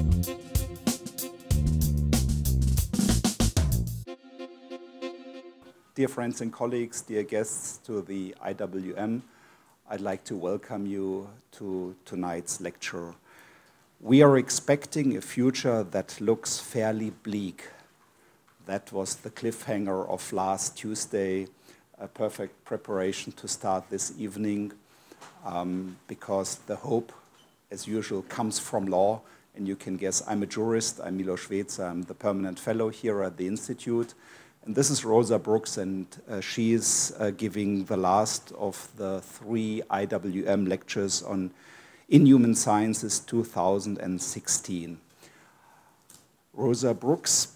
Dear friends and colleagues, dear guests to the IWM, I'd like to welcome you to tonight's lecture. We are expecting a future that looks fairly bleak. That was the cliffhanger of last Tuesday, a perfect preparation to start this evening, because the hope, as usual, comes from law. And you can guess, I'm a jurist, I'm Milo Schwetz, I'm the permanent fellow here at the Institute. And this is Rosa Brooks, and she is giving the last of the 3 IWM lectures on Inhuman Sciences 2016. Rosa Brooks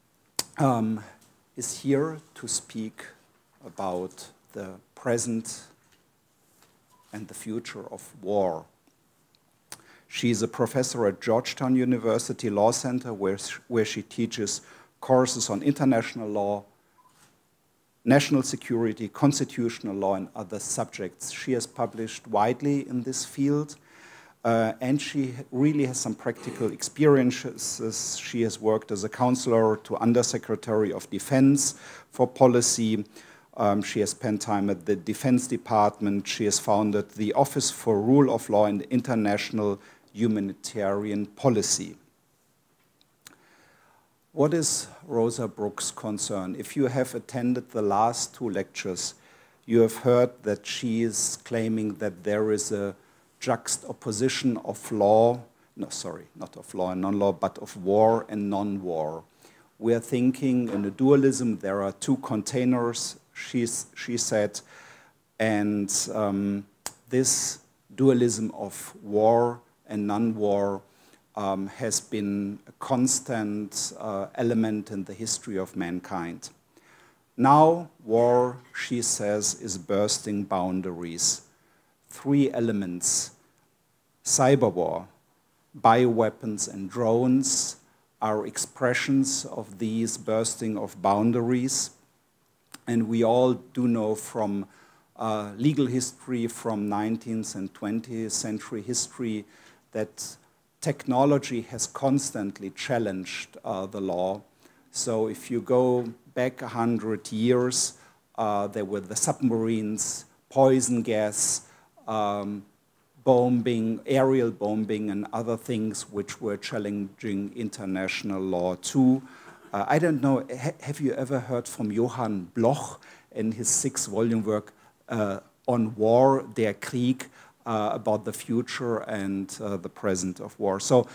is here to speak about the present and the future of war. She is a professor at Georgetown University Law Center, where she teaches courses on international law, national security, constitutional law, and other subjects. She has published widely in this field, and she really has some practical experiences. She has worked as a counselor to Undersecretary of Defense for Policy. She has spent time at the Defense Department. She has founded the Office for Rule of Law and International Humanitarian Policy. What is Rosa Brooks' concern? If you have attended the last 2 lectures, you have heard that she is claiming that there is a juxtaposition of law, no, sorry, not of law and non-law, but of war and non-war. We are thinking in a dualism, there are 2 containers, she said, and this dualism of war and non-war has been a constant element in the history of mankind. Now, war, she says, is bursting boundaries. 3 elements: cyber war, bioweapons, and drones are expressions of these bursting of boundaries. And we all do know from legal history, from 19th and 20th century history, that technology has constantly challenged the law. So if you go back 100 years, there were the submarines, poison gas, bombing, aerial bombing, and other things which were challenging international law too. I don't know, have you ever heard from Johann Bloch in his 6-volume work on war, Der Krieg, about the future and the present of war. So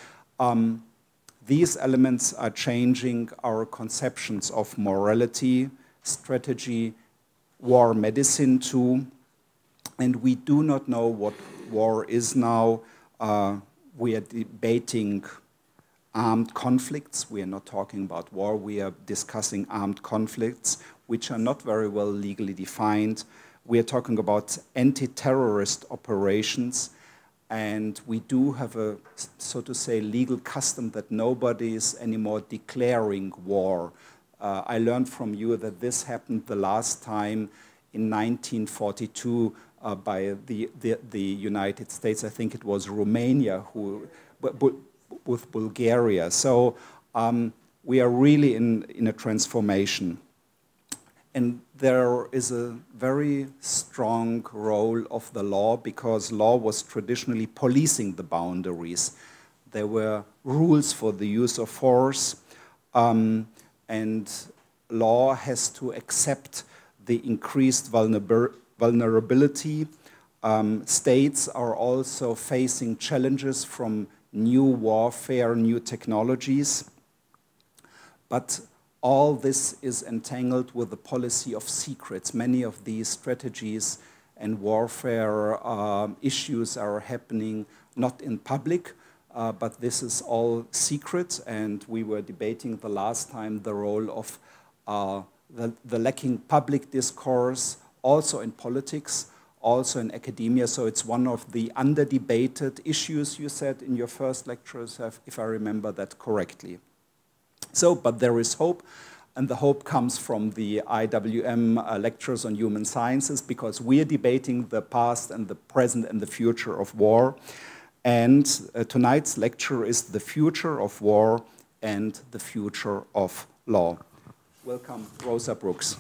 these elements are changing our conceptions of morality, strategy, war medicine too, and we do not know what war is now. We are debating armed conflicts. We are not talking about war. We are discussing armed conflicts, which are not very well legally defined. We are talking about anti-terrorist operations, and we do have a, so to say, legal custom that nobody is anymore declaring war. I learned from you that this happened the last time in 1942 by the United States. I think it was Romania who, with Bulgaria. So we are really in a transformation. And there is a very strong role of the law, because law was traditionally policing the boundaries. There were rules for the use of force, and law has to accept the increased vulnerability. States are also facing challenges from new warfare, new technologies. But all this is entangled with the policy of secrets. Many of these strategies and warfare issues are happening not in public, but this is all secret. And we were debating the last time the role of the lacking public discourse, also in politics, also in academia. So it's one of the under-debated issues you said in your first lectures, if I remember that correctly. So, but there is hope, and the hope comes from the IWM lectures on human sciences, because we are debating the past and the present and the future of war. And tonight's lecture is The Future of War and the Future of Law. Welcome, Rosa Brooks.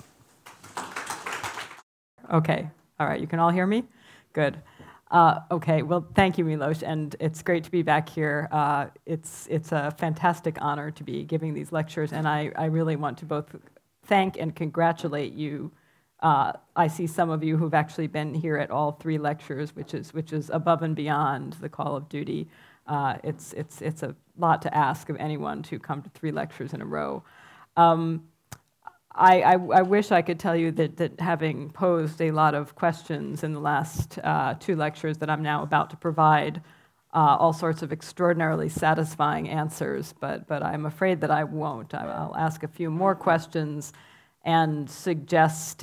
Okay, all right, you can all hear me? Good. Okay, well, thank you, Milos, and it's great to be back here. It's a fantastic honor to be giving these lectures, and I really want to both thank and congratulate you. I see some of you who've actually been here at all 3 lectures, which is above and beyond the call of duty. It's a lot to ask of anyone to come to 3 lectures in a row. I wish I could tell you that having posed a lot of questions in the last 2 lectures that I'm now about to provide all sorts of extraordinarily satisfying answers, but I'm afraid that I won't. I'll ask a few more questions and suggest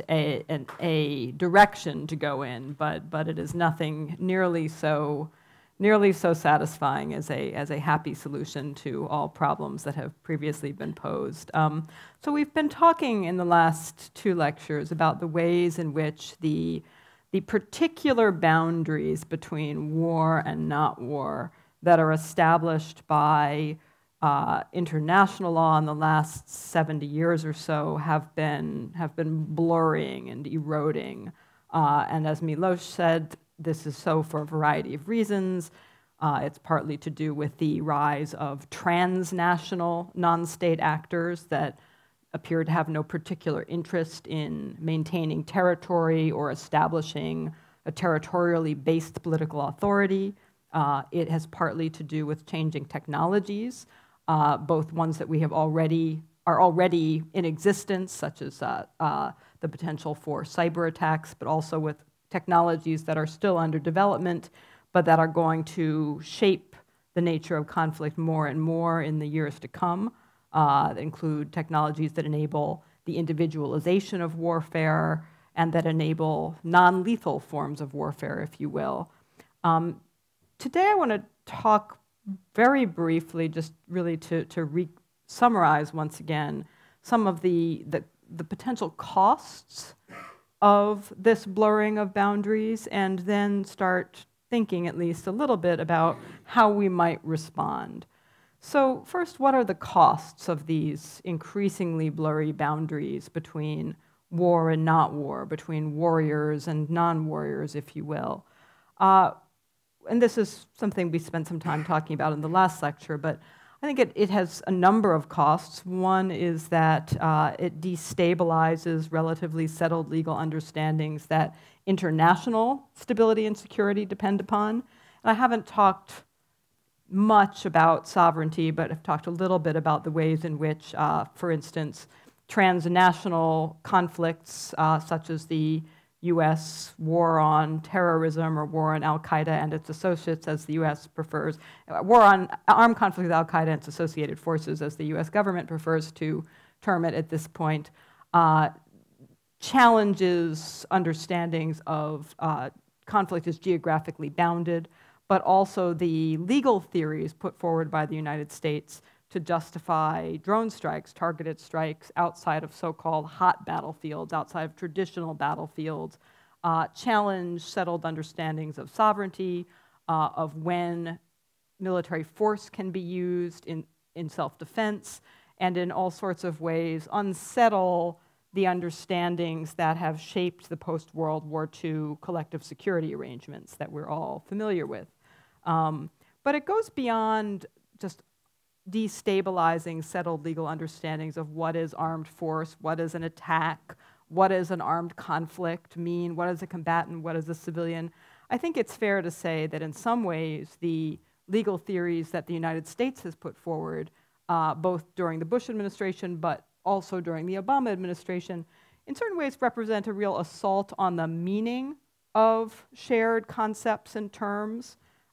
a direction to go in, but it is nothing nearly so satisfying as a happy solution to all problems that have previously been posed. So we've been talking in the last 2 lectures about the ways in which the particular boundaries between war and not war that are established by international law in the last 70 years or so have been blurring and eroding. And as Milos said, this is so for a variety of reasons. It's partly to do with the rise of transnational non-state actors that appear to have no particular interest in maintaining territory or establishing a territorially based political authority. It has partly to do with changing technologies, both ones that we are already in existence, such as the potential for cyber attacks, but also with technologies that are still under development, but that are going to shape the nature of conflict more and more in the years to come. That include technologies that enable the individualization of warfare and that enable non-lethal forms of warfare, if you will. Today I want to talk very briefly, just really to summarize once again some of the potential costs of this blurring of boundaries, and then start thinking at least a little bit about how we might respond. So first, what are the costs of these increasingly blurry boundaries between war and not war, between warriors and non-warriors, if you will? And this is something we spent some time talking about in the last lecture, but I think it has a number of costs. One is that it destabilizes relatively settled legal understandings that international stability and security depend upon. And I haven't talked much about sovereignty, but I've talked a little bit about the ways in which, for instance, transnational conflicts such as the U.S. war on terrorism or war on al-Qaeda and its associates, as the U.S. prefers, war on armed conflict with al-Qaeda and its associated forces, as the U.S. government prefers to term it at this point, challenges understandings of conflict as geographically bounded, but also the legal theories put forward by the United States to justify drone strikes, targeted strikes outside of so-called hot battlefields, outside of traditional battlefields, challenge settled understandings of sovereignty, of when military force can be used in self-defense, and in all sorts of ways unsettle the understandings that have shaped the post-World War II collective security arrangements that we're all familiar with. But it goes beyond just destabilizing settled legal understandings of what is armed force, what is an attack, what does an armed conflict mean, what is a combatant, what is a civilian. I think it's fair to say that in some ways the legal theories that the United States has put forward, both during the Bush administration but also during the Obama administration, in certain ways represent a real assault on the meaning of shared concepts and terms.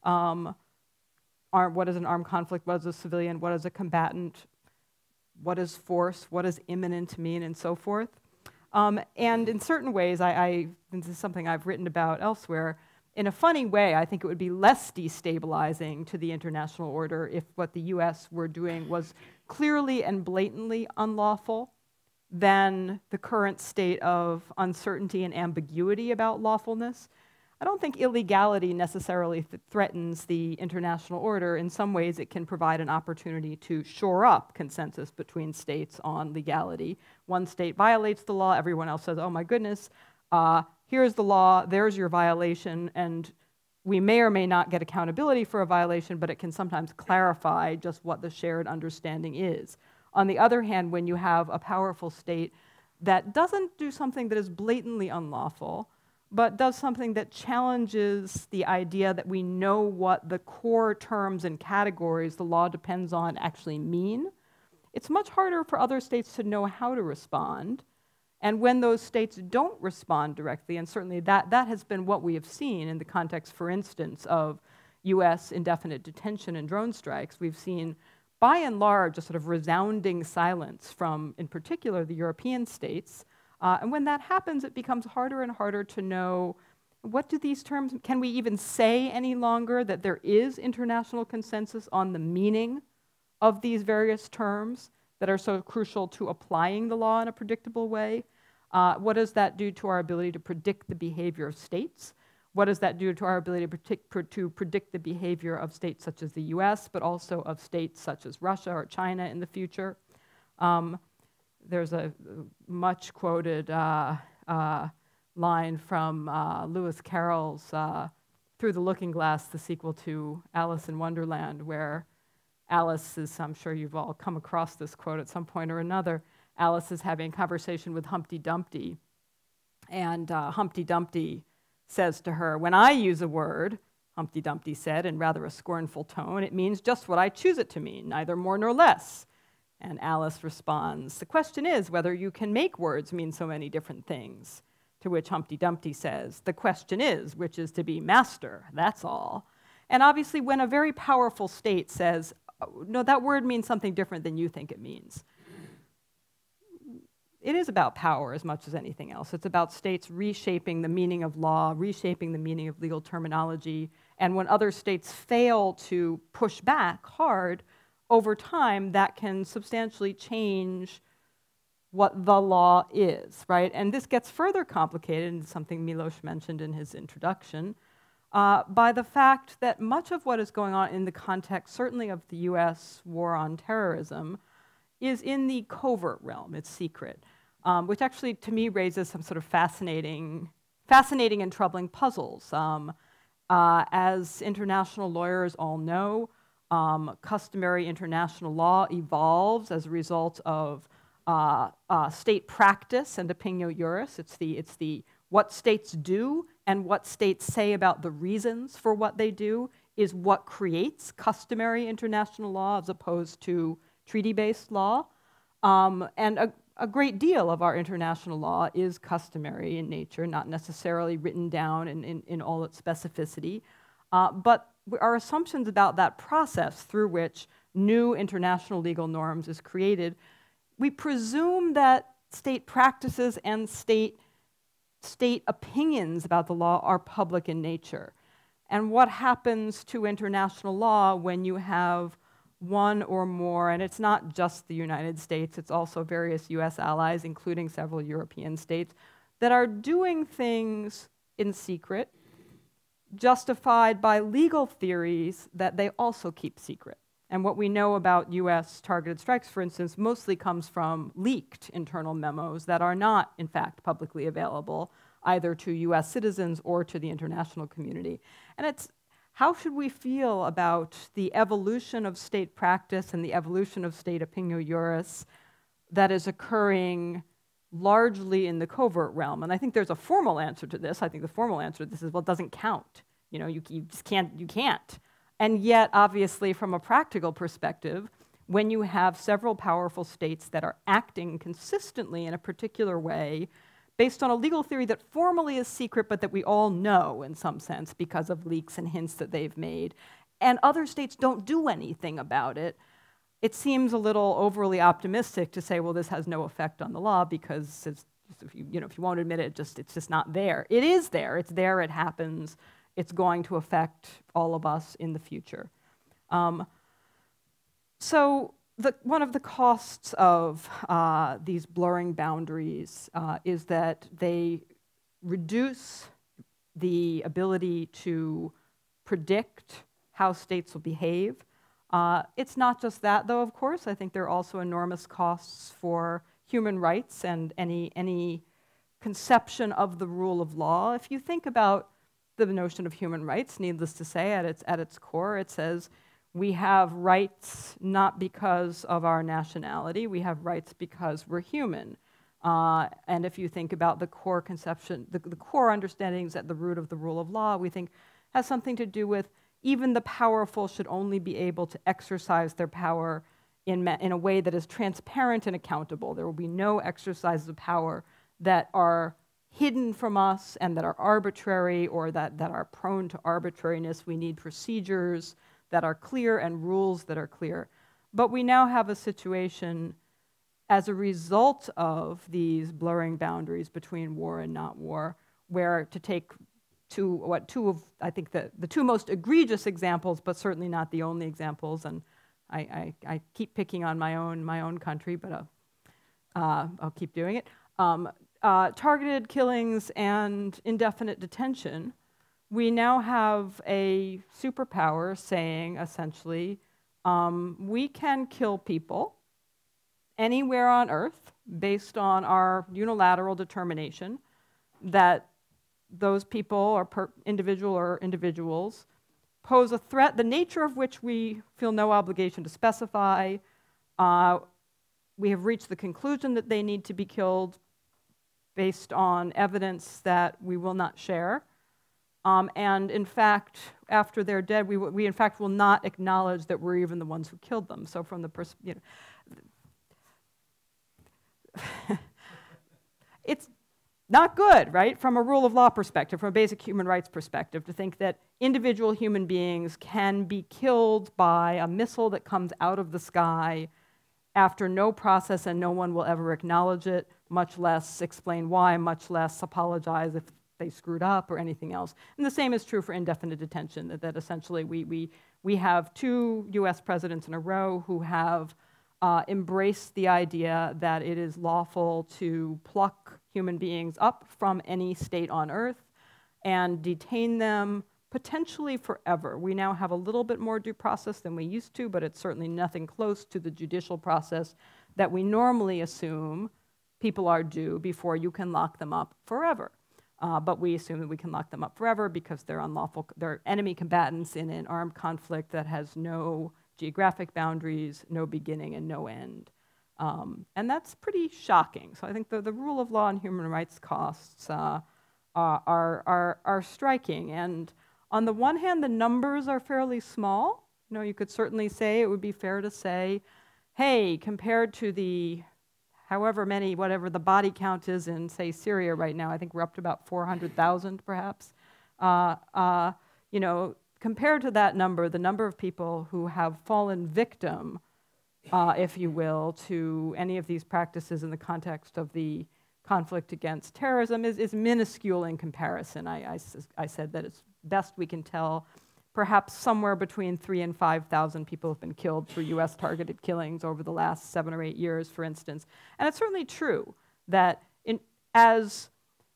What is an armed conflict, what is a civilian, what is a combatant, what is force, what does imminent mean, and so forth. And in certain ways, this is something I've written about elsewhere, in a funny way, I think it would be less destabilizing to the international order if what the US were doing was clearly and blatantly unlawful than the current state of uncertainty and ambiguity about lawfulness. I don't think illegality necessarily threatens the international order. In some ways, it can provide an opportunity to shore up consensus between states on legality. One state violates the law, everyone else says, oh my goodness, here's the law, there's your violation, and we may or may not get accountability for a violation, but it can sometimes clarify just what the shared understanding is. On the other hand, when you have a powerful state that doesn't do something that is blatantly unlawful, but does something that challenges the idea that we know what the core terms and categories the law depends on actually mean, it's much harder for other states to know how to respond. And when those states don't respond directly, and certainly that has been what we have seen in the context, for instance, of US indefinite detention and drone strikes, we've seen, by and large, a sort of resounding silence from, in particular, the European states. And when that happens, it becomes harder and harder to know what do these terms, can we even say any longer that there is international consensus on the meaning of these various terms that are so crucial to applying the law in a predictable way? What does that do to our ability to predict the behavior of states? What does that do to our ability to predict the behavior of states such as the US, but also of states such as Russia or China in the future? There's a much quoted line from Lewis Carroll's Through the Looking Glass, the sequel to Alice in Wonderland, where Alice is, I'm sure you've all come across this quote at some point or another, Alice is having a conversation with Humpty Dumpty, and Humpty Dumpty says to her, when I use a word, Humpty Dumpty said in rather a scornful tone, it means just what I choose it to mean, neither more nor less. And Alice responds, the question is whether you can make words mean so many different things. To which Humpty Dumpty says, the question is which is to be master, that's all. And obviously when a very powerful state says, oh, no, that word means something different than you think it means, it is about power as much as anything else. It's about states reshaping the meaning of law, reshaping the meaning of legal terminology, and when other states fail to push back hard, over time, that can substantially change what the law is, right? And this gets further complicated, and something Milos mentioned in his introduction, by the fact that much of what is going on in the context, certainly of the US war on terrorism, is in the covert realm, it's secret, which actually, to me, raises some sort of fascinating and troubling puzzles. As international lawyers all know, customary international law evolves as a result of state practice and opinio juris. It's the what states do and what states say about the reasons for what they do is what creates customary international law as opposed to treaty-based law. And a great deal of our international law is customary in nature, not necessarily written down in all its specificity. But our assumptions about that process through which new international legal norms is created, we presume that state practices and state opinions about the law are public in nature. And what happens to international law when you have one or more, and it's not just the United States, it's also various US allies, including several European states, that are doing things in secret, justified by legal theories that they also keep secret. And what we know about US targeted strikes, for instance, mostly comes from leaked internal memos that are not, in fact, publicly available, either to US citizens or to the international community. And it's, how should we feel about the evolution of state practice and the evolution of state opinio juris that is occurring largely in the covert realm? And I think there's a formal answer to this. I think the formal answer to this is, well, it doesn't count. You know, you just can't, you can't. And yet, obviously, from a practical perspective, when you have several powerful states that are acting consistently in a particular way, based on a legal theory that formally is secret, but that we all know in some sense because of leaks and hints that they've made, and other states don't do anything about it, it seems a little overly optimistic to say, well, this has no effect on the law because it's, if you won't admit it, it's just not there. It is there. It's there. It happens. It's going to affect all of us in the future. So one of the costs of these blurring boundaries is that they reduce the ability to predict how states will behave. It's not just that, though, of course. I think there are also enormous costs for human rights and any conception of the rule of law. If you think about the notion of human rights, needless to say, at its core, it says we have rights not because of our nationality, we have rights because we're human. And if you think about the core conception, the core understandings at the root of the rule of law, we think has something to do with even the powerful should only be able to exercise their power in a way that is transparent and accountable. There will be no exercises of power that are hidden from us and that are arbitrary or that are prone to arbitrariness. We need procedures that are clear and rules that are clear. But we now have a situation as a result of these blurring boundaries between war and not war, where to take I think the two most egregious examples, but certainly not the only examples, and I keep picking on my own country, but I'll keep doing it. Targeted killings and indefinite detention. We now have a superpower saying, essentially, we can kill people anywhere on Earth based on our unilateral determination that those people or individuals pose a threat, the nature of which we feel no obligation to specify. We have reached the conclusion that they need to be killed based on evidence that we will not share. And in fact, after they're dead, we in fact will not acknowledge that we're even the ones who killed them. So from the it's not good, right, from a rule of law perspective, from a basic human rights perspective, to think that individual human beings can be killed by a missile that comes out of the sky after no process and no one will ever acknowledge it, much less explain why, much less apologize if they screwed up or anything else. And the same is true for indefinite detention, that essentially we have two US presidents in a row who have embraced the idea that it is lawful to pluck human beings up from any state on Earth and detain them potentially forever. We now have a little bit more due process than we used to, but it's certainly nothing close to the judicial process that we normally assume people are due before you can lock them up forever. But we assume that we can lock them up forever because they're enemy combatants in an armed conflict that has no geographic boundaries, no beginning and no end. And that's pretty shocking. So I think the rule of law and human rights costs are striking. And on the one hand, the numbers are fairly small. You know, you could certainly say, it would be fair to say, hey, compared to the however many, whatever the body count is in, say, Syria right now, I think we're up to about 400,000 perhaps. You know, compared to that number, the number of people who have fallen victim, if you will, to any of these practices in the context of the conflict against terrorism is minuscule in comparison. I said that it's best we can tell, perhaps somewhere between 3,000 and 5,000 people have been killed through US targeted killings over the last 7 or 8 years, for instance. And it's certainly true that as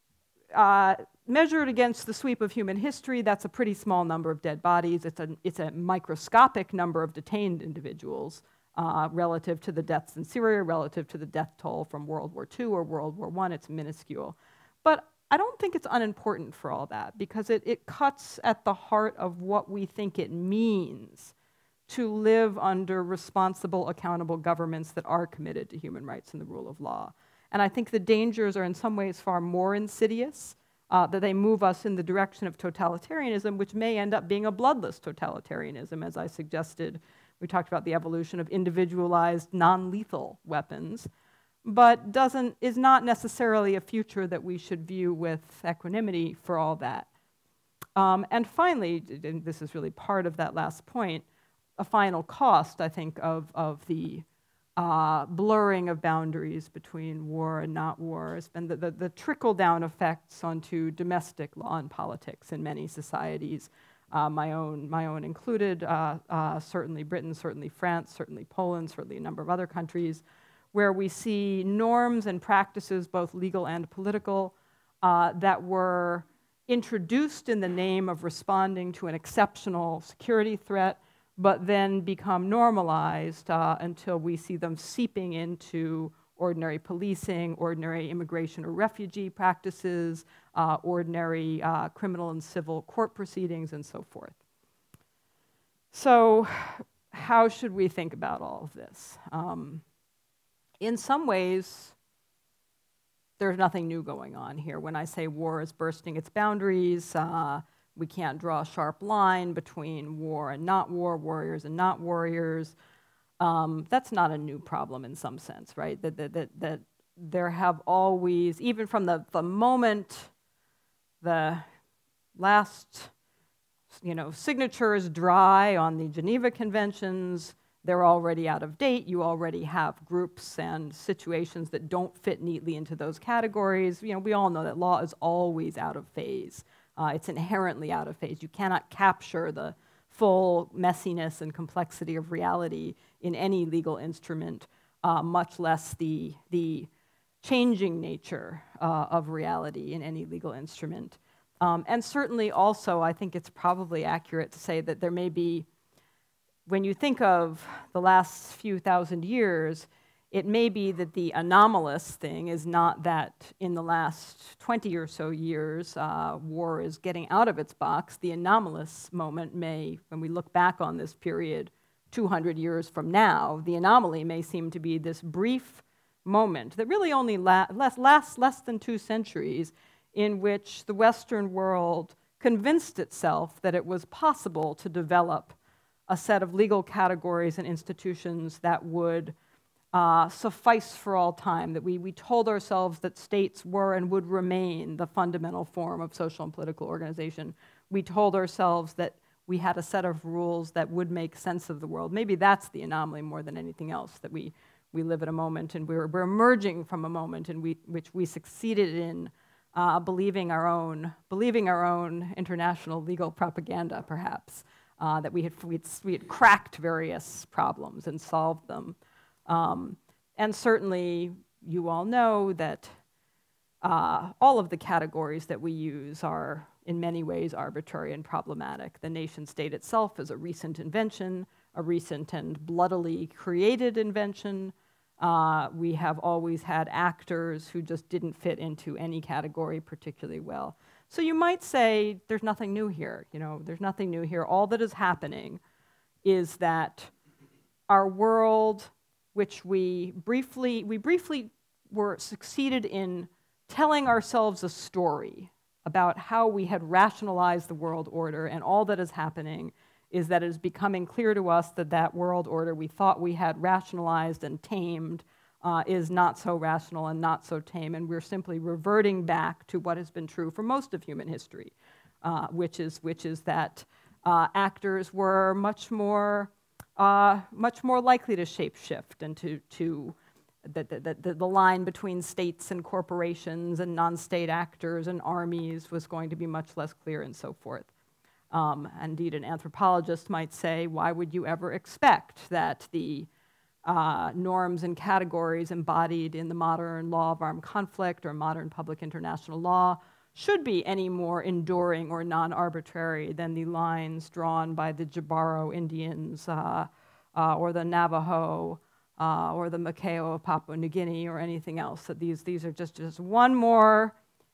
measured against the sweep of human history, that's a pretty small number of dead bodies. It's a microscopic number of detained individuals relative to the deaths in Syria, relative to the death toll from World War II or World War I. It's minuscule. But I don't think it's unimportant for all that, because it cuts at the heart of what we think it means to live under responsible, accountable governments that are committed to human rights and the rule of law. And I think the dangers are in some ways far more insidious, that they move us in the direction of totalitarianism, which may end up being a bloodless totalitarianism, as I suggested. We talked about the evolution of individualized, non-lethal weapons, but is not necessarily a future that we should view with equanimity for all that. And finally, and this is really part of that last point, a final cost, I think, of the blurring of boundaries between war and not war has been the trickle-down effects onto domestic law and politics in many societies, my own included, certainly Britain, certainly France, certainly Poland, certainly a number of other countries, where we see norms and practices, both legal and political, that were introduced in the name of responding to an exceptional security threat, but then become normalized until we see them seeping into ordinary policing, ordinary immigration or refugee practices, ordinary criminal and civil court proceedings, and so forth. So how should we think about all of this? In some ways, there's nothing new going on here. When I say war is bursting its boundaries, we can't draw a sharp line between war and not war, warriors and not warriors. That's not a new problem in some sense, right? That there have always, even from the moment the last signatures dry on the Geneva Conventions, they're already out of date. You already have groups and situations that don't fit neatly into those categories. We all know that law is always out of phase. It's inherently out of phase. You cannot capture the full messiness and complexity of reality in any legal instrument, much less the changing nature of reality in any legal instrument. And certainly also, I think it's probably accurate to say that there may be, when you think of the last few thousand years, it may be that the anomalous thing is not that in the last 20 or so years, war is getting out of its box. The anomalous moment may, when we look back on this period 200 years from now, the anomaly may seem to be this brief moment that really only lasts less than 2 centuries, in which the Western world convinced itself that it was possible to develop a set of legal categories and institutions that would suffice for all time, that we told ourselves that states were and would remain the fundamental form of social and political organization. We told ourselves that we had a set of rules that would make sense of the world. Maybe that's the anomaly more than anything else, that we live at a moment and we're emerging from a moment in which we succeeded in believing our own international legal propaganda, perhaps, that we had cracked various problems and solved them. And certainly, you all know that all of the categories that we use are, in many ways, arbitrary and problematic. The nation state itself is a recent invention, a recent and bloodily created invention. We have always had actors who just didn't fit into any category particularly well. So you might say, there's nothing new here. There's nothing new here. All that is happening is that our world, which we briefly were succeeded in telling ourselves a story about how we had rationalized the world order, and all that is happening is that it is becoming clear to us that that world order we thought we had rationalized and tamed is not so rational and not so tame, and we're simply reverting back to what has been true for most of human history, which is that actors were much more likely to shapeshift and to the line between states and corporations and non-state actors and armies was going to be much less clear and so forth. Indeed, an anthropologist might say, why would you ever expect that the norms and categories embodied in the modern law of armed conflict or modern public international law should be any more enduring or non-arbitrary than the lines drawn by the Jabaro Indians or the Navajo or the Makeo of Papua New Guinea or anything else. That these are just one more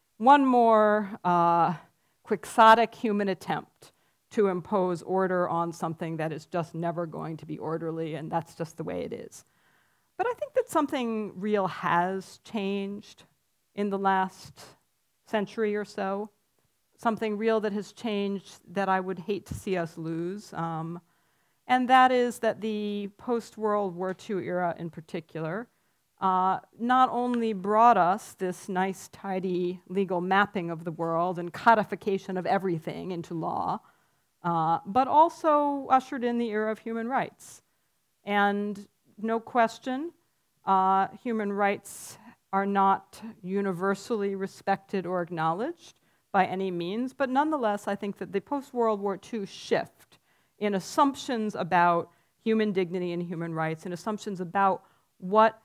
quixotic human attempt to impose order on something that is just never going to be orderly, and that's just the way it is. But I think that something real has changed in the last century or so, something real that has changed that I would hate to see us lose, and that is that the post-World War II era in particular not only brought us this nice, tidy legal mapping of the world and codification of everything into law, but also ushered in the era of human rights. And no question, human rights are not universally respected or acknowledged by any means, but nonetheless, I think that the post-World War II shift in assumptions about human dignity and human rights, and assumptions about what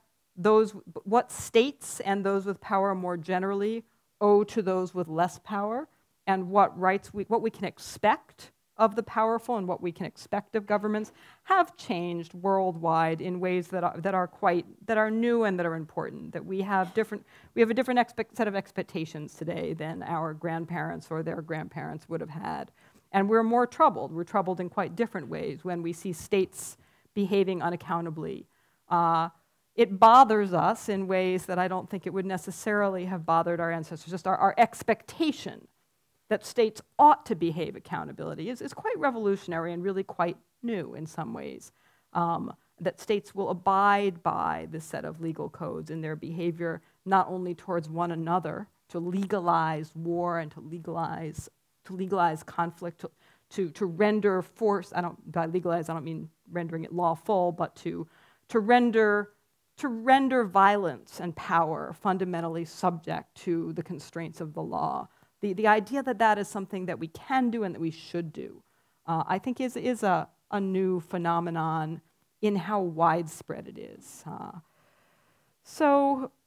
states and those with power more generally owe to those with less power, and what we can expect of the powerful and what we can expect of governments have changed worldwide in ways that are new and that are important. That we have a different set of expectations today than our grandparents or their grandparents would have had, and we're more troubled. We're troubled in quite different ways when we see states behaving unaccountably. It bothers us in ways that I don't think it would necessarily have bothered our ancestors. Just our expectation that states ought to behave accountability is quite revolutionary and really quite new in some ways. That states will abide by this set of legal codes in their behavior, not only towards one another, to legalize war and to legalize conflict, to render force. By legalize, I don't mean rendering it lawful, but to render violence and power fundamentally subject to the constraints of the law. The idea that that is something that we can do and that we should do, I think is a new phenomenon in how widespread it is. So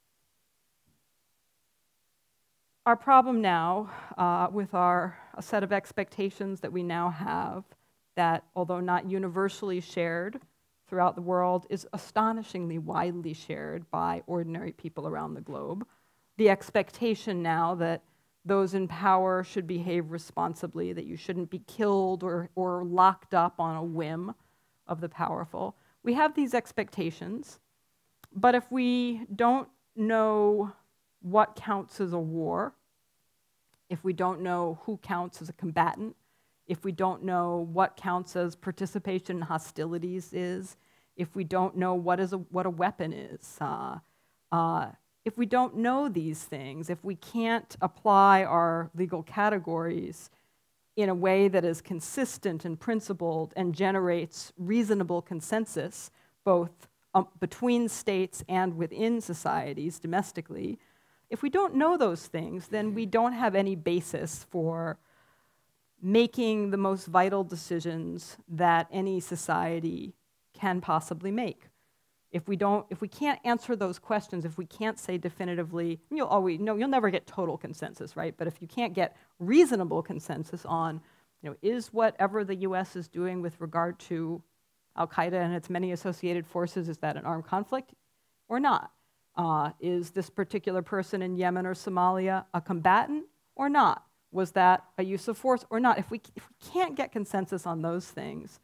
our problem now with a set of expectations that we now have that, although not universally shared throughout the world, is astonishingly widely shared by ordinary people around the globe. The expectation now that those in power should behave responsibly, that you shouldn't be killed or locked up on a whim of the powerful. We have these expectations, but if we don't know what counts as a war, if we don't know who counts as a combatant, if we don't know what counts as participation in hostilities is, if we don't know what a weapon is, if we don't know these things, if we can't apply our legal categories in a way that is consistent and principled and generates reasonable consensus, both between states and within societies domestically, if we don't know those things, then we don't have any basis for making the most vital decisions that any society can possibly make. If we can't answer those questions, if we can't say definitively, you'll never get total consensus, right? But if you can't get reasonable consensus on, is whatever the US is doing with regard to Al-Qaeda and its many associated forces, is that an armed conflict or not? Is this particular person in Yemen or Somalia a combatant or not? Was that a use of force or not? If we can't get consensus on those things,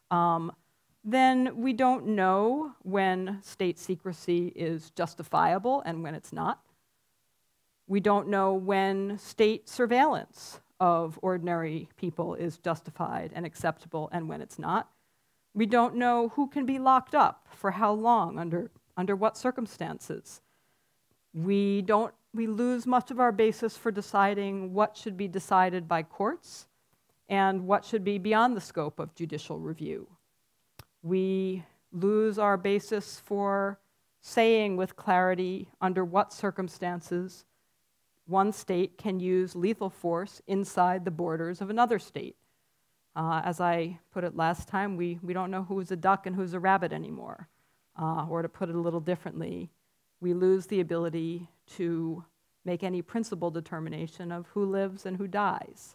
then we don't know when state secrecy is justifiable and when it's not. We don't know when state surveillance of ordinary people is justified and acceptable and when it's not. We don't know who can be locked up for how long, under what circumstances. We lose much of our basis for deciding what should be decided by courts and what should be beyond the scope of judicial review. We lose our basis for saying with clarity under what circumstances one state can use lethal force inside the borders of another state. As I put it last time, we don't know who's a duck and who's a rabbit anymore. Or to put it a little differently, we lose the ability to make any principled determination of who lives and who dies.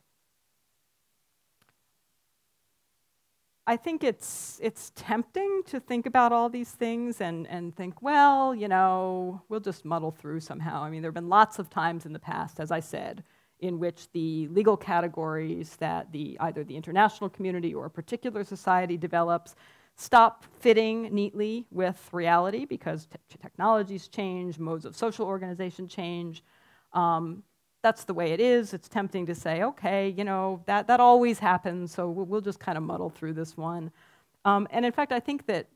I think it's tempting to think about all these things and think, well, we'll just muddle through somehow. I mean, there have been lots of times in the past, as I said, in which the legal categories that either the international community or a particular society develops stop fitting neatly with reality because technologies change, modes of social organization change. That's the way it is. It's tempting to say, okay, that always happens, so we'll just kind of muddle through this one. And in fact, I think that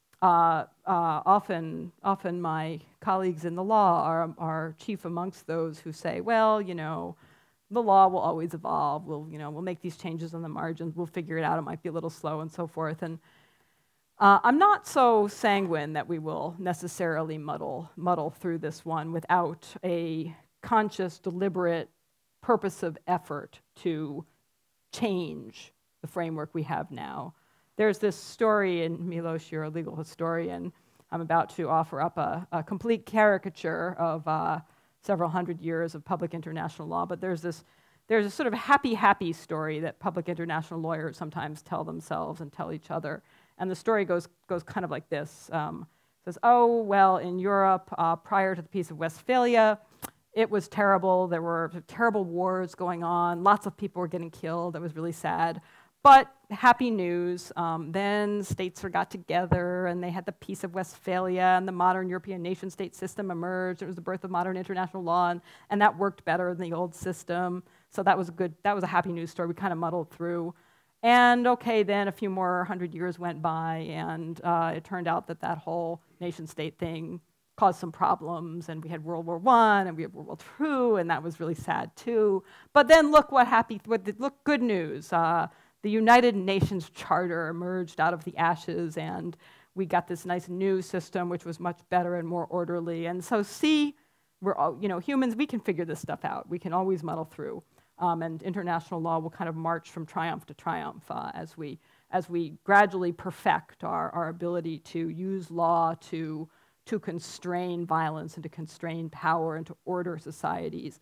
often my colleagues in the law are chief amongst those who say, well, the law will always evolve. We'll make these changes on the margins. We'll figure it out. It might be a little slow and so forth. And I'm not so sanguine that we will necessarily muddle through this one without a conscious, deliberate, purposive effort to change the framework we have now. There's this story, and Milos, you're a legal historian, I'm about to offer up a complete caricature of several hundred years of public international law, but there's this there's a sort of happy story that public international lawyers sometimes tell themselves and tell each other. And the story goes kind of like this. Says, oh, well, in Europe, prior to the Peace of Westphalia, it was terrible. There were terrible wars going on. Lots of people were getting killed. That was really sad. But happy news, then states got together and they had the Peace of Westphalia and the modern European nation-state system emerged. It was the birth of modern international law, and that worked better than the old system. So that was a happy news story. We kind of muddled through. And okay, then a few more 100 years went by, and it turned out that that whole nation-state thing caused some problems, and we had World War I, and we had World War II, and that was really sad too. But then look look, good news. The United Nations Charter emerged out of the ashes, and we got this nice new system, which was much better and more orderly. And so see, we're all, humans, we can figure this stuff out. We can always muddle through. And international law will kind of march from triumph to triumph as we gradually perfect our ability to use law to constrain violence and to constrain power and to order societies.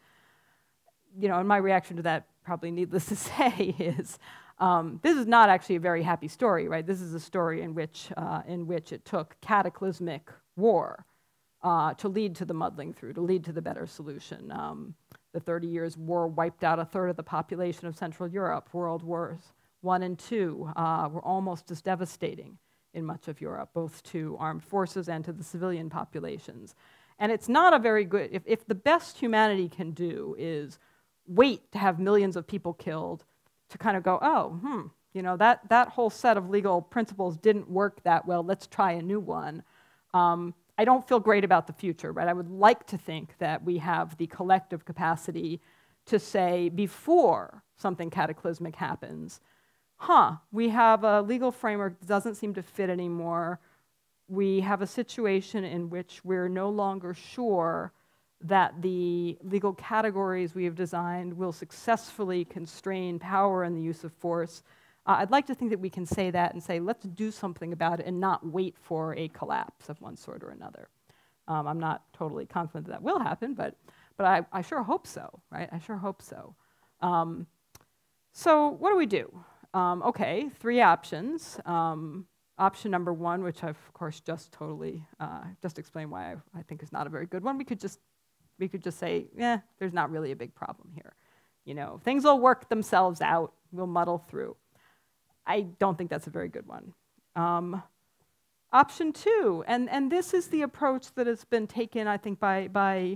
And my reaction to that, probably needless to say, is this is not actually a very happy story, right? This is a story in which it took cataclysmic war to lead to the muddling through, to lead to the better solution. The 30 Years' War wiped out a third of the population of Central Europe. World Wars I and II were almost as devastating in much of Europe, both to armed forces and to the civilian populations. And it's not a very good, if the best humanity can do is wait to have millions of people killed, to kind of go, oh, that whole set of legal principles didn't work that well, let's try a new one. I don't feel great about the future, right? I would like to think that we have the collective capacity to say, before something cataclysmic happens, we have a legal framework that doesn't seem to fit anymore. We have a situation in which we're no longer sure that the legal categories we have designed will successfully constrain power and the use of force. I'd like to think that we can say that and say, let's do something about it and not wait for a collapse of one sort or another. I'm not totally confident that will happen, but I sure hope so, right? I sure hope so. So what do we do? Okay, 3 options. Option number 1, which I've, of course, just explained why I think is not a very good one. We could just say, there's not really a big problem here. Things will work themselves out. We'll muddle through. I don't think that's a very good one. Option 2, and this is the approach that has been taken, I think, by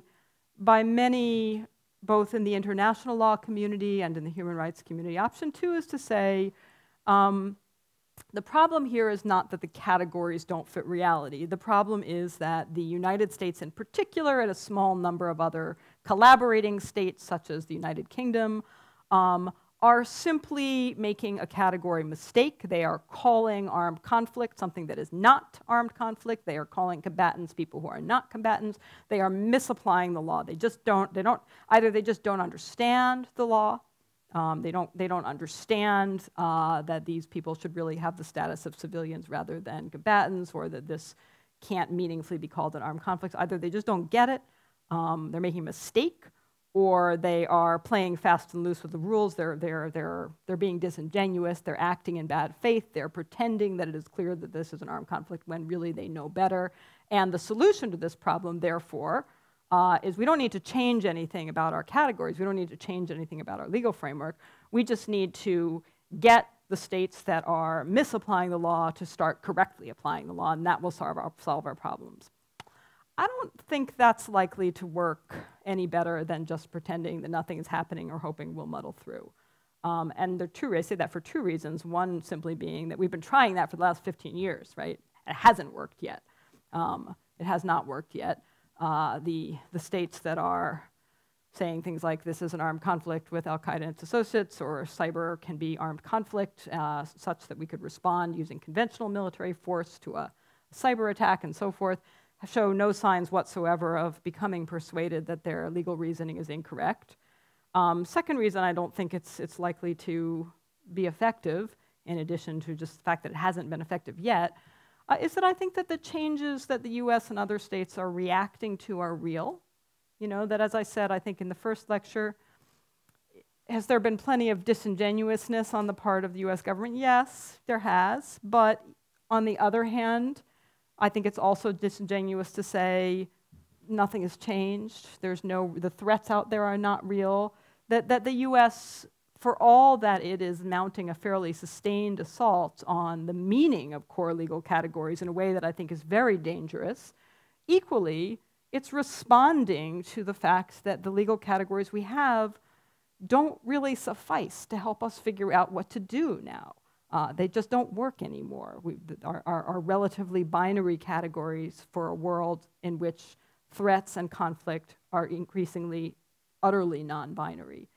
many, both in the international law community and in the human rights community. Option 2 is to say, the problem here is not that the categories don't fit reality. The problem is that the United States in particular, and a small number of other collaborating states, such as the United Kingdom, are simply making a category mistake. They are calling armed conflict something that is not armed conflict. They are calling combatants people who are not combatants. They are misapplying the law. Either they just don't understand the law. They don't understand that these people should really have the status of civilians rather than combatants, or that this can't meaningfully be called an armed conflict. Either they just don't get it, they're making a mistake, or they are playing fast and loose with the rules. They're being disingenuous. They're acting in bad faith. They're pretending that it is clear that this is an armed conflict when really they know better. And the solution to this problem, therefore, is we don't need to change anything about our categories. We don't need to change anything about our legal framework. We just need to get the states that are misapplying the law to start correctly applying the law, and that will solve our problems. I don't think that's likely to work any better than just pretending that nothing is happening or hoping we'll muddle through. And they're true. I say that for 2 reasons. One simply being that we've been trying that for the last 15 years, right? It hasn't worked yet. It has not worked yet. The states that are saying things like this is an armed conflict with Al-Qaeda and its associates, or cyber can be armed conflict, such that we could respond using conventional military force to a cyber attack and so forth, show no signs whatsoever of becoming persuaded that their legal reasoning is incorrect. Second reason I don't think it's likely to be effective, in addition to just the fact that it hasn't been effective yet, is that I think that the changes that the US and other states are reacting to are real. That, as I said, I think in the first lecture, Has there been plenty of disingenuousness on the part of the US government? Yes, there has. But on the other hand, I think it's also disingenuous to say nothing has changed. The threats out there are not real. That the US, for all that it is mounting a fairly sustained assault on the meaning of core legal categories in a way that I think is very dangerous, equally, it's responding to the fact that the legal categories we have don't really suffice to help us figure out what to do now. They just don't work anymore. Our relatively binary categories for a world in which threats and conflict are increasingly utterly non-binary.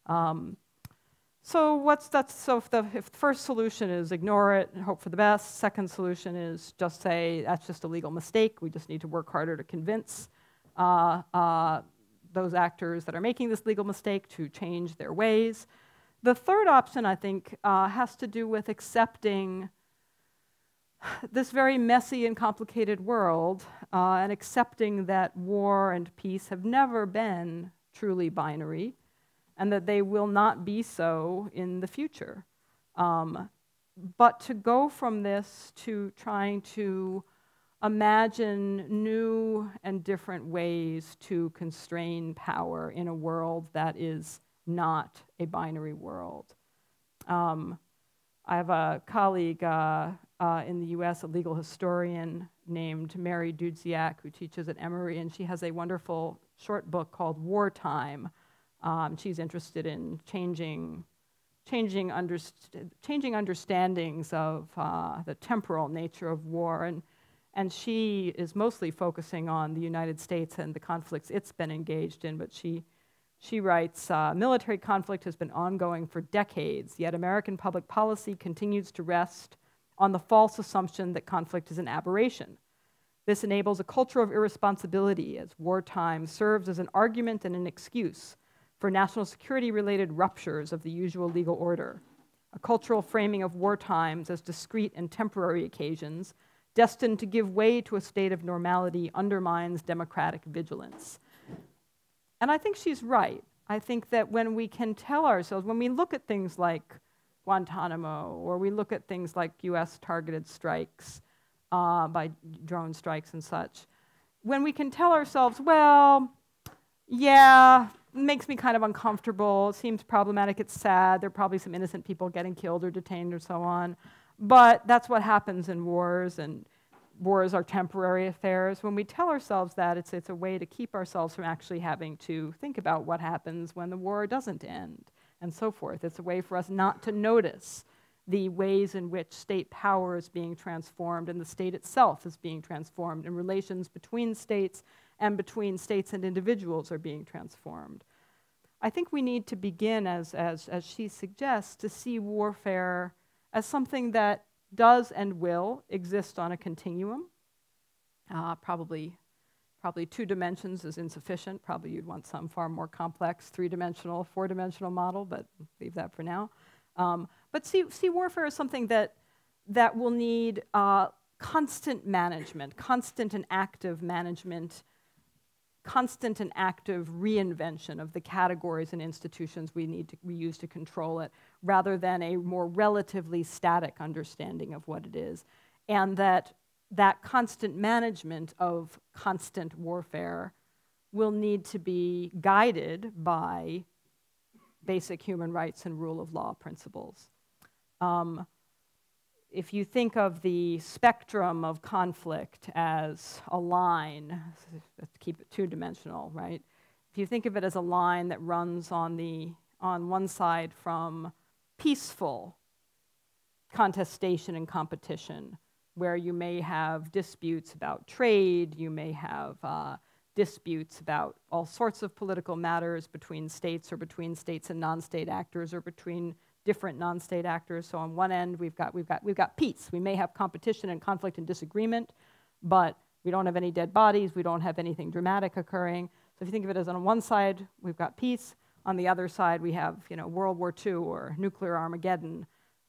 So if the first solution is ignore it and hope for the best, second solution is just say that's just a legal mistake. We just need to work harder to convince those actors that are making this legal mistake to change their ways. The third option, I think, has to do with accepting this very messy and complicated world and accepting that war and peace have never been truly binary and that they will not be so in the future. But to go from this to trying to imagine new and different ways to constrain power in a world that is not a binary world. I have a colleague in the US, a legal historian named Mary Dudziak, who teaches at Emory, and she has a wonderful short book called Wartime. She's interested in changing understandings of the temporal nature of war, and she is mostly focusing on the United States and the conflicts it's been engaged in, but she writes, military conflict has been ongoing for decades, yet American public policy continues to rest on the false assumption that conflict is an aberration. This enables a culture of irresponsibility as wartime serves as an argument and an excuse for national security-related ruptures of the usual legal order. A cultural framing of war times as discrete and temporary occasions destined to give way to a state of normality undermines democratic vigilance. And I think she's right. I think that when we can tell ourselves, when we look at things like Guantanamo, or we look at things like US targeted strikes by drone strikes and such, when we can tell ourselves, well, yeah, it makes me kind of uncomfortable, it seems problematic, it's sad, there are probably some innocent people getting killed or detained or so on, but that's what happens in wars, and wars are temporary affairs. When we tell ourselves that, it's a way to keep ourselves from actually having to think about what happens when the war doesn't end, and so forth. It's a way for us not to notice the ways in which state power is being transformed and the state itself is being transformed, and relations between states and between states and individuals are being transformed. I think we need to begin, as she suggests, to see warfare as something that does and will exist on a continuum. Probably 2 dimensions is insufficient. Probably you'd want some far more complex 3-dimensional, 4-dimensional model, but leave that for now. But see warfare as something that will need constant management, constant and active management, constant and active reinvention of the categories and institutions we use to control it, rather than a more relatively static understanding of what it is. And that constant management of constant warfare will need to be guided by basic human rights and rule of law principles. If you think of the spectrum of conflict as a line, let's keep it 2-dimensional, right? If you think of it as a line that runs on one side from peaceful contestation and competition, where you may have disputes about trade, you may have disputes about all sorts of political matters between states, or between states and non-state actors, or between different non-state actors. So on one end, we've got peace. We may have competition and conflict and disagreement, but we don't have any dead bodies. We don't have anything dramatic occurring. So if you think of it as on one side, we've got peace. On the other side, we have World War II or nuclear Armageddon.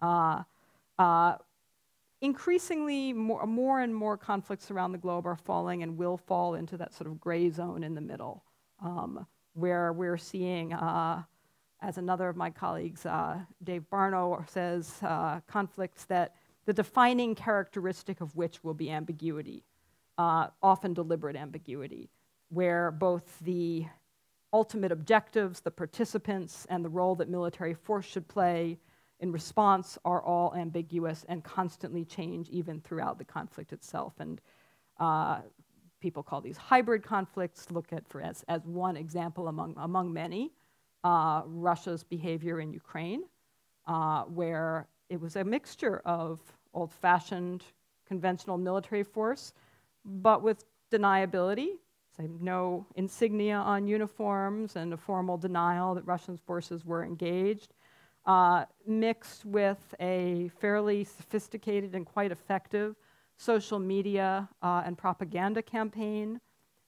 Increasingly, more and more conflicts around the globe are falling and will fall into that sort of gray zone in the middle, where we're seeing as another of my colleagues, Dave Barno, says, conflicts that the defining characteristic of which will be ambiguity, often deliberate ambiguity, where both the ultimate objectives, the participants, and the role that military force should play in response are all ambiguous and constantly change even throughout the conflict itself. And people call these hybrid conflicts, look at as one example among many, Russia's behavior in Ukraine, where it was a mixture of old-fashioned conventional military force, but with deniability, say no insignia on uniforms and a formal denial that Russian forces were engaged, mixed with a fairly sophisticated and quite effective social media and propaganda campaign,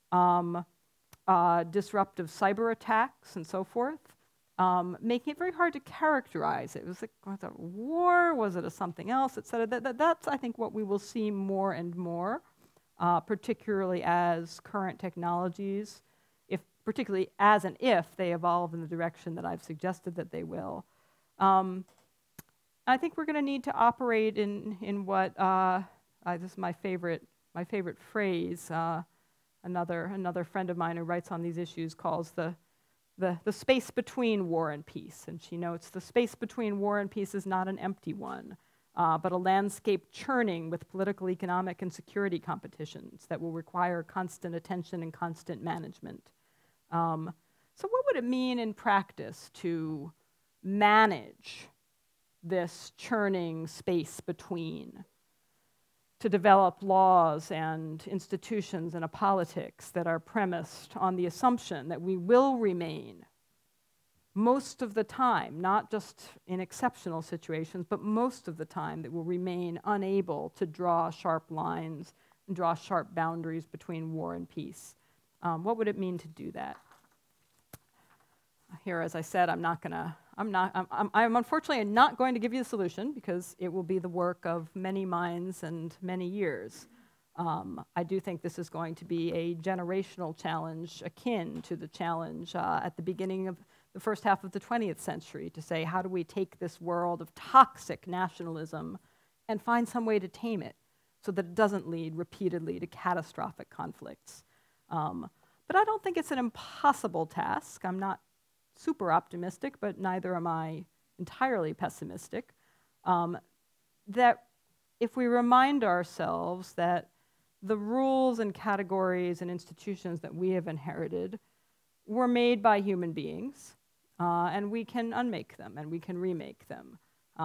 disruptive cyber attacks and so forth, making it very hard to characterize it. Was it a war? Was it a something else, et cetera? That's, I think, what we will see more and more, particularly as current technologies, particularly as and if they evolve in the direction that I've suggested that they will. I think we're going to need to operate in what this is my favorite phrase. Another friend of mine who writes on these issues calls the space between war and peace, and she notes the space between war and peace is not an empty one, but a landscape churning with political, economic, and security competitions that will require constant attention and constant management. So what would it mean in practice to manage this churning space between, to develop laws and institutions and a politics that are premised on the assumption that we will remain most of the time, not just in exceptional situations, but most of the time that we'll remain unable to draw sharp lines and draw sharp boundaries between war and peace. What would it mean to do that? Here, as I said, I'm unfortunately not going to give you the solution because it will be the work of many minds and many years. I do think this is going to be a generational challenge akin to the challenge at the beginning of the first half of the 20th century to say, how do we take this world of toxic nationalism and find some way to tame it so that it doesn't lead repeatedly to catastrophic conflicts? But I don't think it's an impossible task. I'm not super optimistic, but neither am I entirely pessimistic, that if we remind ourselves that the rules and categories and institutions that we have inherited were made by human beings, and we can unmake them and we can remake them,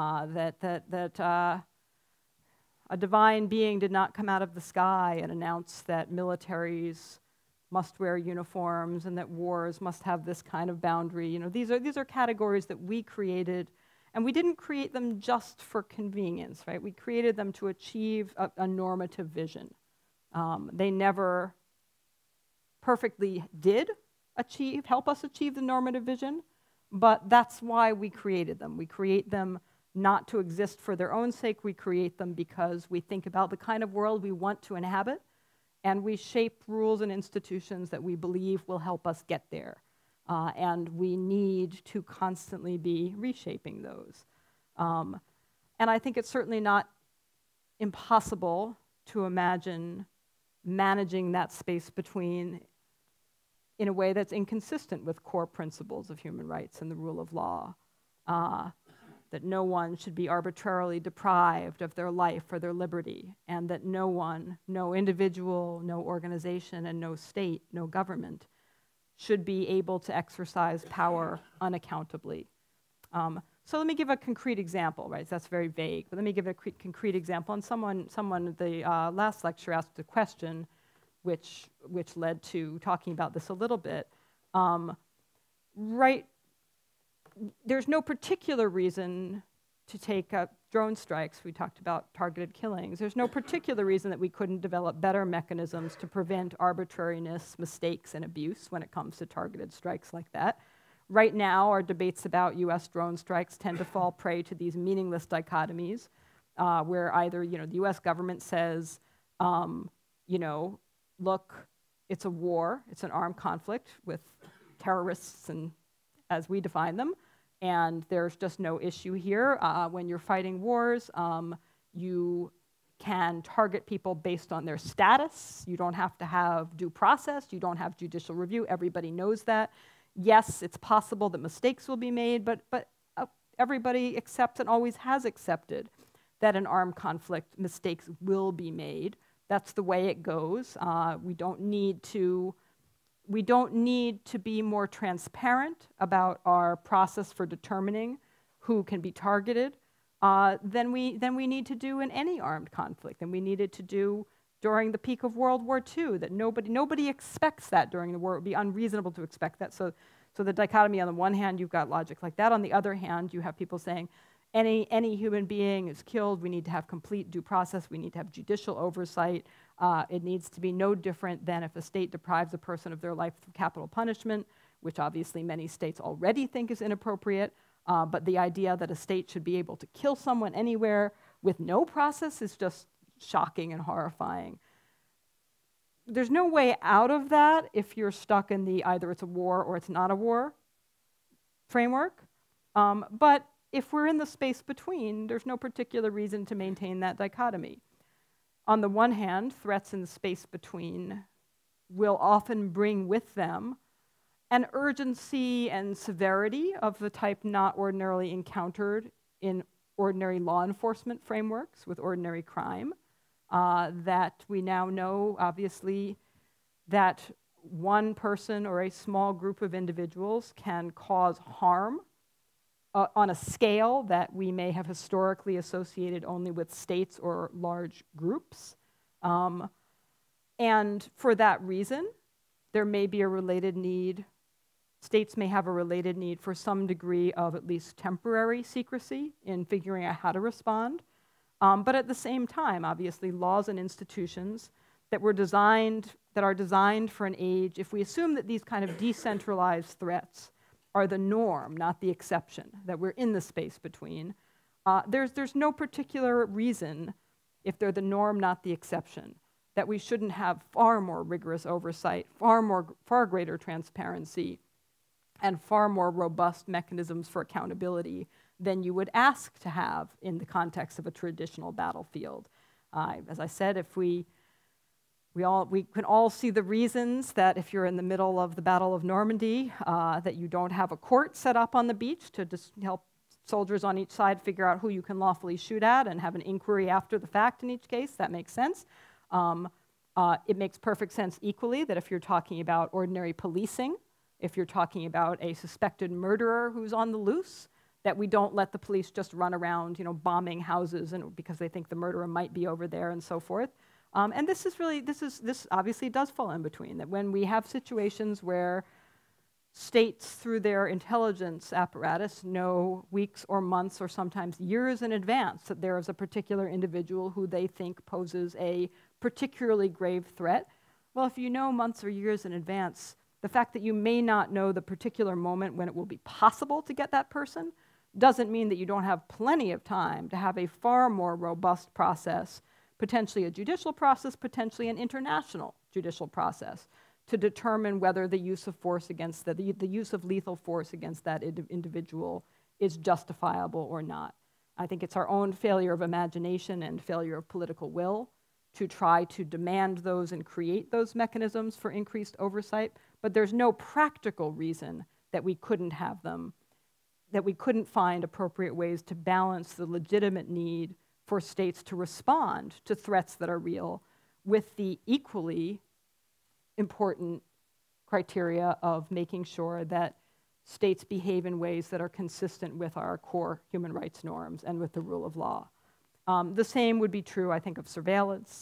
that a divine being did not come out of the sky and announce that militaries must wear uniforms and that wars must have this kind of boundary. You know, these are categories that we created, and we didn't create them just for convenience, right? We created them to achieve a normative vision. They never perfectly did help us achieve the normative vision, but that's why we created them. We create them not to exist for their own sake. We create them because we think about the kind of world we want to inhabit, and we shape rules and institutions that we believe will help us get there. And we need to constantly be reshaping those. And I think it's certainly not impossible to imagine managing that space between in a way that's inconsistent with core principles of human rights and the rule of law. That no one should be arbitrarily deprived of their life or their liberty, and that no one, no individual, no organization, and no state, no government, should be able to exercise power unaccountably. So let me give a concrete example, right? That's very vague, but let me give a concrete example. And someone at the last lecture asked a question which led to talking about this a little bit. There's no particular reason to take up drone strikes. We talked about targeted killings. There's no particular reason that we couldn't develop better mechanisms to prevent arbitrariness, mistakes, and abuse when it comes to targeted strikes like that. Right now, our debates about US drone strikes tend to fall prey to these meaningless dichotomies, where either the US government says, look, it's a war, it's an armed conflict with terrorists and as we define them, And there's just no issue here. When you're fighting wars, you can target people based on their status. You don't have to have due process. You don't have judicial review. Everybody knows that. Yes, it's possible that mistakes will be made, but everybody accepts and always has accepted that in armed conflict, mistakes will be made. That's the way it goes. We don't need to be more transparent about our process for determining who can be targeted than we need to do in any armed conflict, than we needed to do during the peak of World War II, that nobody expects that during the war. It would be unreasonable to expect that. So the dichotomy, on the one hand, you've got logic like that. On the other hand, you have people saying, any human being is killed, we need to have complete due process, we need to have judicial oversight. It needs to be no different than if a state deprives a person of their life through capital punishment, which obviously many states already think is inappropriate. But the idea that a state should be able to kill someone anywhere with no process is just shocking and horrifying. There's no way out of that if you're stuck in the either it's a war or it's not a war framework. But if we're in the space between, there's no particular reason to maintain that dichotomy. On the one hand, threats in the space between will often bring with them an urgency and severity of the type not ordinarily encountered in ordinary law enforcement frameworks with ordinary crime, that we now know, obviously, that one person or a small group of individuals can cause harm on a scale that we may have historically associated only with states or large groups. And for that reason, there may be a related need. States may have a related need for some degree of at least temporary secrecy in figuring out how to respond. But at the same time, obviously, laws and institutions that are designed for an age, if we assume that these kind of decentralized threats are the norm, not the exception, that we're in the space between, there's no particular reason, if they're the norm, not the exception, that we shouldn't have far more rigorous oversight, far greater transparency, and far more robust mechanisms for accountability than you would ask to have in the context of a traditional battlefield. As I said, if we can all see the reasons that if you're in the middle of the Battle of Normandy, that you don't have a court set up on the beach to just help soldiers on each side figure out who you can lawfully shoot at and have an inquiry after the fact in each case. That makes sense. It makes perfect sense equally that if you're talking about ordinary policing, if you're talking about a suspected murderer who's on the loose, that we don't let the police just run around, bombing houses because they think the murderer might be over there and so forth. And this obviously does fall in between, that when we have situations where states, through their intelligence apparatus, know weeks or months or sometimes years in advance that there is a particular individual who they think poses a particularly grave threat. Well, if you know months or years in advance, the fact that you may not know the particular moment when it will be possible to get that person doesn't mean that you don't have plenty of time to have a far more robust process, potentially a judicial process, potentially an international judicial process, to determine whether the use of force against the use of lethal force against that individual is justifiable or not. I think it's our own failure of imagination and failure of political will to try to demand those and create those mechanisms for increased oversight, but there's no practical reason that we couldn't have them, that we couldn't find appropriate ways to balance the legitimate need for states to respond to threats that are real with the equally important criteria of making sure that states behave in ways that are consistent with our core human rights norms and with the rule of law. The same would be true, I think, of surveillance.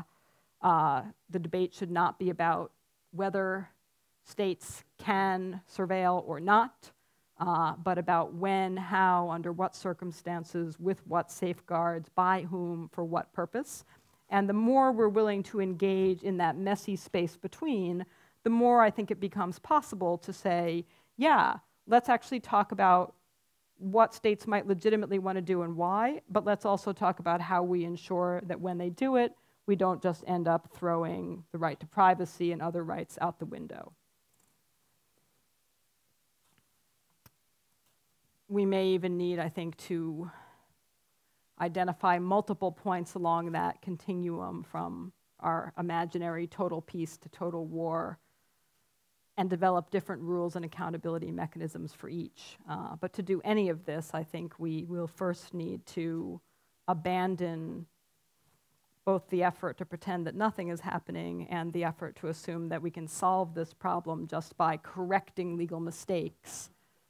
The debate should not be about whether states can surveil or not, but about when, how, under what circumstances, with what safeguards, by whom, for what purpose. And the more we're willing to engage in that messy space between, the more I think it becomes possible to say, yeah, let's actually talk about what states might legitimately want to do and why, but let's also talk about how we ensure that when they do it, we don't just end up throwing the right to privacy and other rights out the window. we may even need, I think, to identify multiple points along that continuum from our imaginary total peace to total war, and develop different rules and accountability mechanisms for each. But to do any of this, I think we will first need to abandon both the effort to pretend that nothing is happening and the effort to assume that we can solve this problem just by correcting legal mistakes.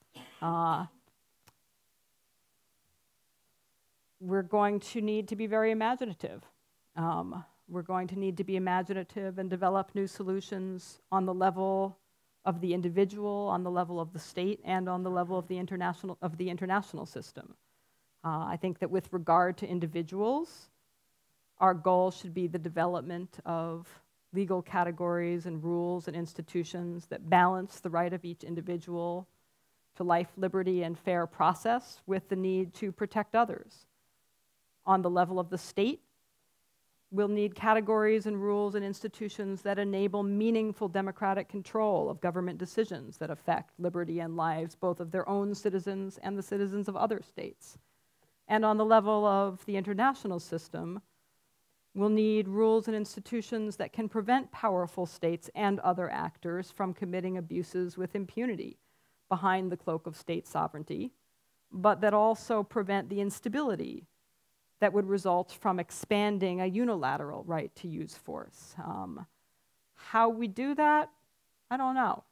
We're going to need to be very imaginative. We're going to need to be imaginative and develop new solutions on the level of the individual, on the level of the state, and on the level of the international system. I think that with regard to individuals, our goal should be the development of legal categories and rules and institutions that balance the right of each individual to life, liberty, and fair process with the need to protect others. On the level of the state, we'll need categories and rules and institutions that enable meaningful democratic control of government decisions that affect liberty and lives, both of their own citizens and the citizens of other states. And on the level of the international system, we'll need rules and institutions that can prevent powerful states and other actors from committing abuses with impunity behind the cloak of state sovereignty, but that also prevent the instability that would result from expanding a unilateral right to use force. How we do that, I don't know.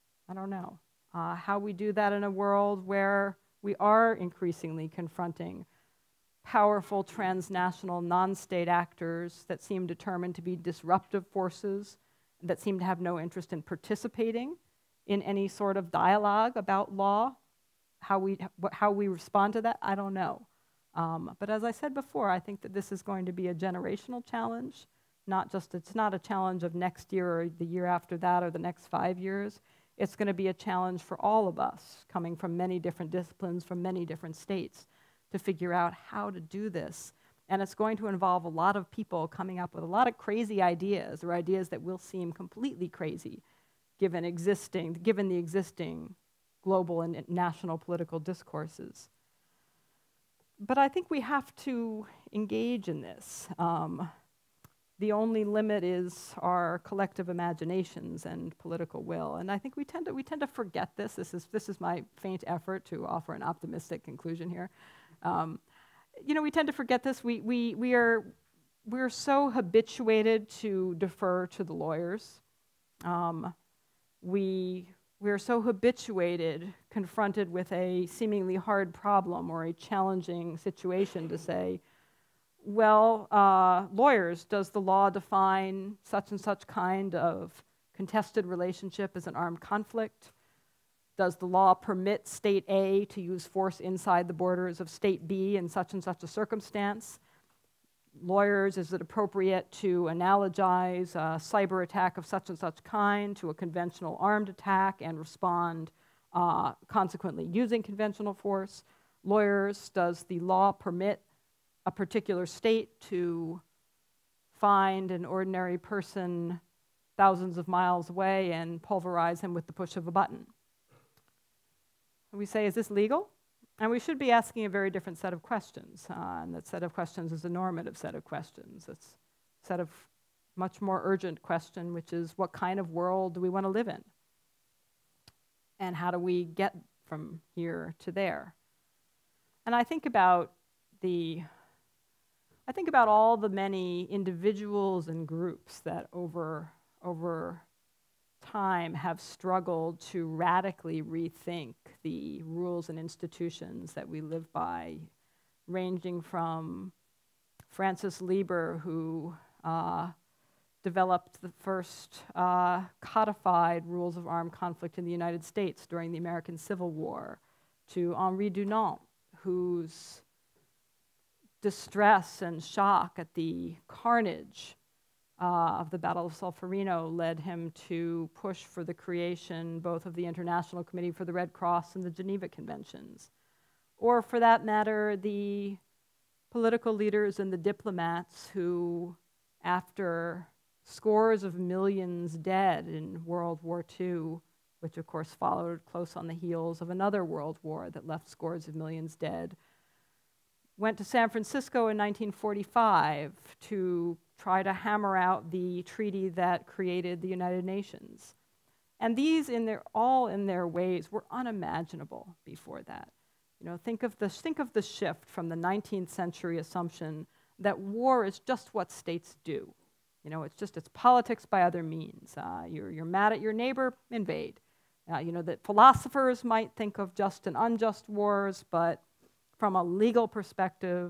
How we do that in a world where we are increasingly confronting powerful transnational non-state actors that seem determined to be disruptive forces, that seem to have no interest in participating in any sort of dialogue about law. How we respond to that, I don't know. But as I said before, I think that this is going to be a generational challenge. It's not a challenge of next year or the year after that or the next 5 years. It's going to be a challenge for all of us, coming from many different disciplines, from many different states, to figure out how to do this. And it's going to involve a lot of people coming up with a lot of crazy ideas, or ideas that will seem completely crazy given the existing global and national political discourses. But I think we have to engage in this. The only limit is our collective imaginations and political will. And I think we tend to forget this. This is my faint effort to offer an optimistic conclusion here. We tend to forget this. We're so habituated to defer to the lawyers. We're so habituated, confronted with a seemingly hard problem or a challenging situation, to say, well, lawyers, does the law define such and such kind of contested relationship as an armed conflict? Does the law permit state A to use force inside the borders of state B in such and such a circumstance? Lawyers, is it appropriate to analogize a cyber attack of such and such kind to a conventional armed attack and respond consequently using conventional force? Lawyers, does the law permit a particular state to find an ordinary person thousands of miles away and pulverize him with the push of a button? We say, is this legal? And we should be asking a very different set of questions. And that set of questions is a normative set of questions. It's a set of much more urgent question, which is, what kind of world do we want to live in? And how do we get from here to there? And I think about all the many individuals and groups that over time have struggled to radically rethink the rules and institutions that we live by, ranging from Francis Lieber, who developed the first codified rules of armed conflict in the United States during the American Civil War, to Henri Dunant, whose distress and shock at the carnage of the Battle of Solferino led him to push for the creation both of the International Committee for the Red Cross and the Geneva Conventions. Or for that matter, the political leaders and the diplomats who, after scores of millions dead in World War II, which of course followed close on the heels of another world war that left scores of millions dead. Went to San Francisco in 1945 to try to hammer out the treaty that created the United Nations. And these, all in their ways, were unimaginable before that. You know, think of the shift from the 19th century assumption that war is just what states do. You know, it's politics by other means. You're mad at your neighbor, invade. You know, that philosophers might think of just and unjust wars, but from a legal perspective,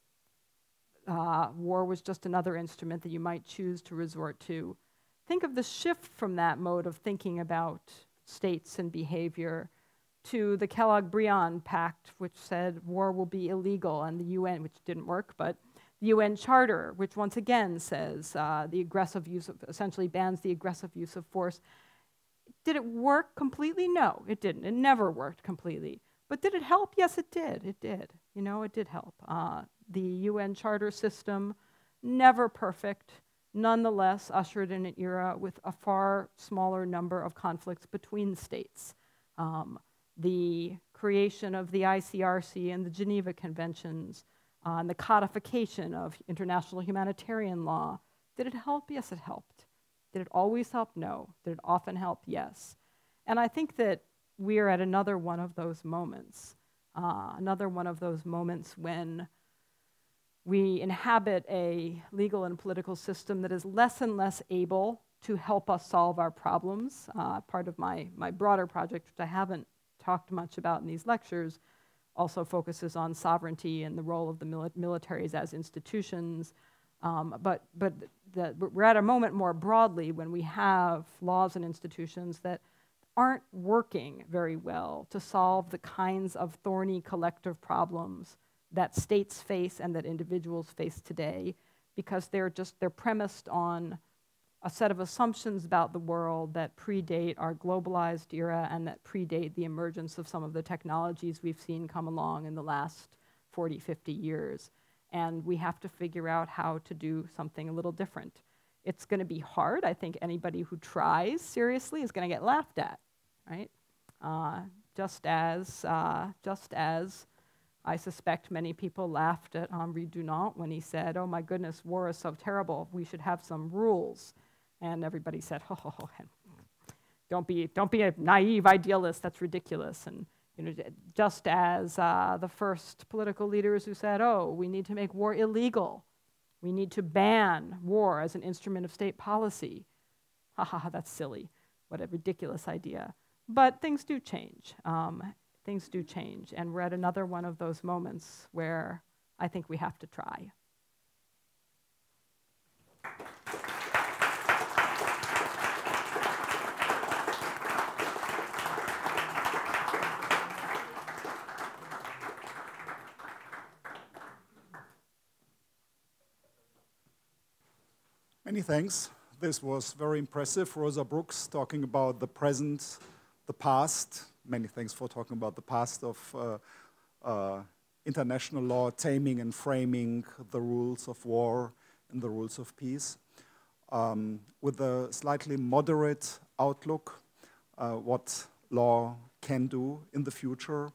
war was just another instrument that you might choose to resort to. Think of the shift from that mode of thinking about states and behavior to the Kellogg-Briand Pact, which said war will be illegal, and the UN, which didn't work, but the UN Charter, which once again says the aggressive use of, essentially bans the aggressive use of force. Did it work completely? No, it didn't. It never worked completely. But did it help? Yes, it did. It did. You know, it did help. The UN Charter system, never perfect, nonetheless ushered in an era with a far smaller number of conflicts between states. The creation of the ICRC and the Geneva Conventions, and the codification of international humanitarian law. Did it help? Yes, it helped. Did it always help? No. Did it often help? Yes. And I think that we are at another one of those moments, when we inhabit a legal and political system that is less and less able to help us solve our problems. Part of my broader project, which I haven't talked much about in these lectures, also focuses on sovereignty and the role of the militaries as institutions. But we're at a moment more broadly when we have laws and institutions that aren't working very well to solve the kinds of thorny collective problems that states face and that individuals face today, because they're premised on a set of assumptions about the world that predate our globalized era and that predate the emergence of some of the technologies we've seen come along in the last 40, 50 years. And we have to figure out how to do something a little different. It's going to be hard. I think anybody who tries seriously is going to get laughed at, right? Just as I suspect many people laughed at Henri Dunant when he said, "Oh my goodness, war is so terrible, we should have some rules." And everybody said, "Oh, don't be a naive idealist, that's ridiculous." And you know, just as the first political leaders who said, "Oh, we need to make war illegal. We need to ban war as an instrument of state policy." Ha ha ha, that's silly. What a ridiculous idea. But things do change. Things do change. And we're at another one of those moments where I think we have to try. Many thanks. This was very impressive. Rosa Brooks talking about the present, the past. Many thanks for talking about the past of international law, taming and framing the rules of war and the rules of peace. With a slightly moderate outlook, what law can do in the future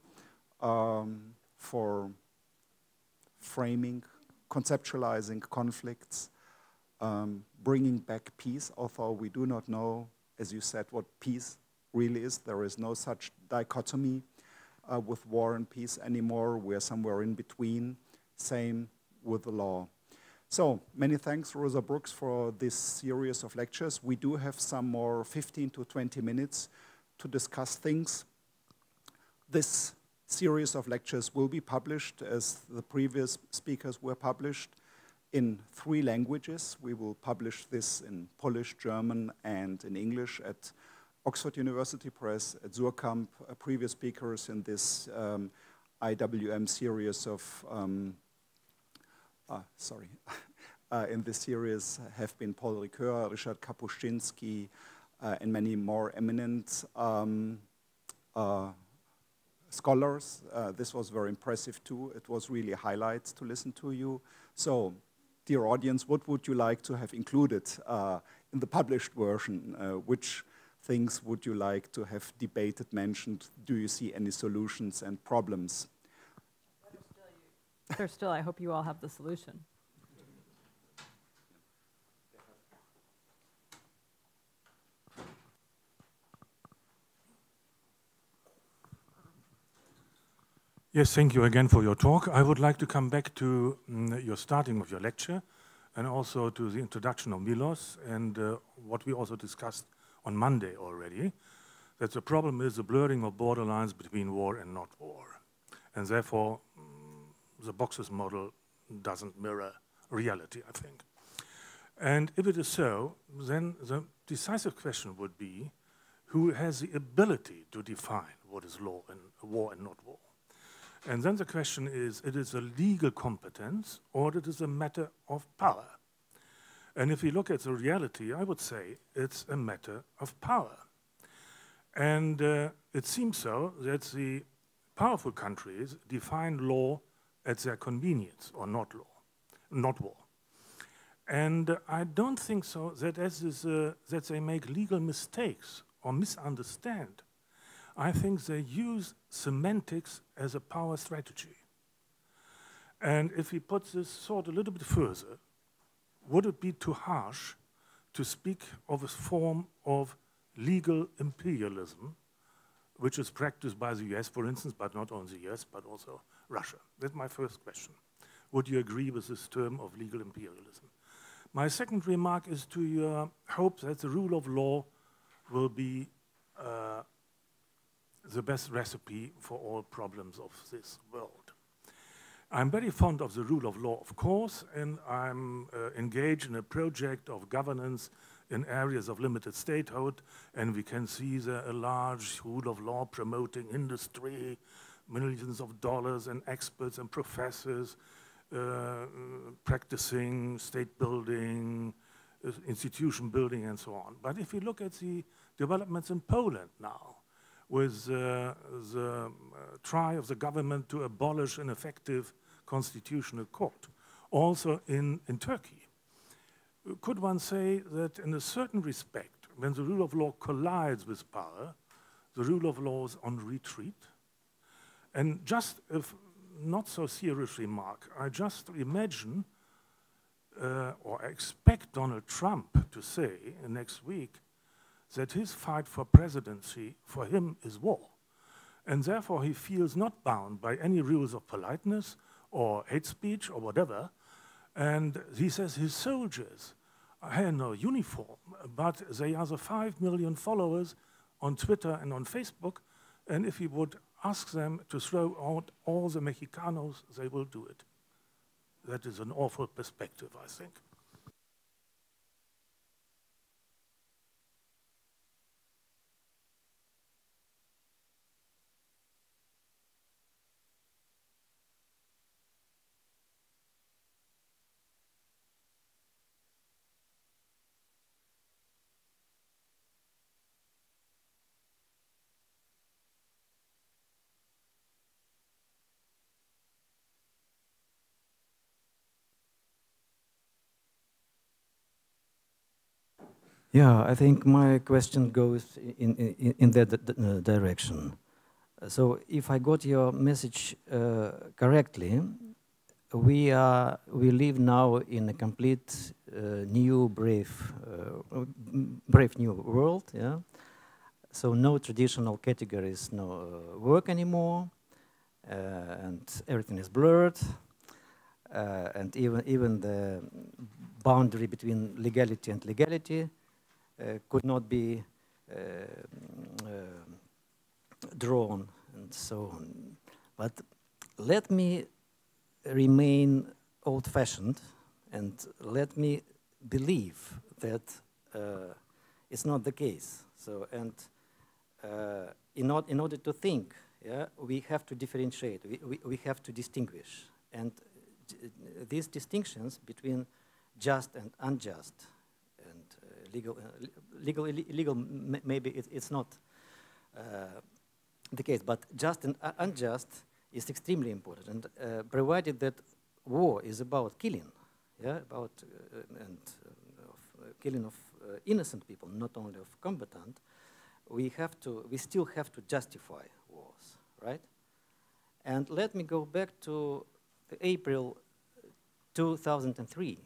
for framing, conceptualizing conflicts, bringing back peace, although we do not know, as you said, what peace really is. There is no such dichotomy with war and peace anymore. We're somewhere in between. Same with the law. So, many thanks, Rosa Brooks, for this series of lectures. We do have some more 15 to 20 minutes to discuss things. This series of lectures will be published, as the previous speakers were published, in 3 languages. We will publish this in Polish, German, and in English at Oxford University Press, at Surkamp. Previous speakers in this IWM series of, in this series have been Paul Ricoeur, Richard Kapuscinski, and many more eminent scholars. This was very impressive too. It was really a highlight to listen to you. So, dear audience, what would you like to have included in the published version? Which things would you like to have debated, mentioned? Do you see any solutions and problems? Better still, I hope you all have the solution. Yes, thank you again for your talk. I would like to come back to your starting of your lecture and also to the introduction of Milos and what we also discussed on Monday already, that the problem is the blurring of borderlines between war and not war. And therefore, the boxes model doesn't mirror reality, I think. And if it is so, then the decisive question would be, who has the ability to define what is law and war and not war? And then the question is, it is a legal competence or it is a matter of power? And if you look at the reality, I would say it's a matter of power. And it seems so that the powerful countries define law at their convenience or not law, not war. And I don't think so that that they make legal mistakes or misunderstand. I think they use semantics as a power strategy. And if we put this thought a little bit further, would it be too harsh to speak of a form of legal imperialism, which is practiced by the US, for instance, but not only the US, but also Russia? That's my first question. Would you agree with this term of legal imperialism? My second remark is to your hope that the rule of law will be the best recipe for all problems of this world. I'm very fond of the rule of law, of course, and I'm engaged in a project of governance in areas of limited statehood, and we can see a large rule of law promoting industry, millions of dollars, and experts and professors practicing state building, institution building, and so on. But if you look at the developments in Poland now, with the try of the government to abolish an effective constitutional court, also in Turkey, could one say that in a certain respect, when the rule of law collides with power, the rule of law is on retreat? And just a not so serious remark, I just imagine or expect Donald Trump to say next week that his fight for presidency for him is war. And therefore he feels not bound by any rules of politeness or hate speech or whatever. And he says his soldiers have no uniform, but they are the 5 million followers on Twitter and on Facebook. And if he would ask them to throw out all the Mexicanos, they will do it. That is an awful perspective, I think. Yeah, I think my question goes in that direction. So if I got your message correctly, we live now in a complete new brave new world. Yeah. So no traditional categories work anymore, and everything is blurred, and even the boundary between legality and legality could not be drawn, and so on. But let me remain old-fashioned, and let me believe that it's not the case. So, and in order to think, yeah, we have to differentiate. We have to distinguish, and these distinctions between just and unjust, legal, maybe it's not the case, but just and unjust is extremely important. And provided that war is about killing, yeah, about killing of innocent people, not only of combatants, we still have to justify wars, right? And let me go back to April 2003,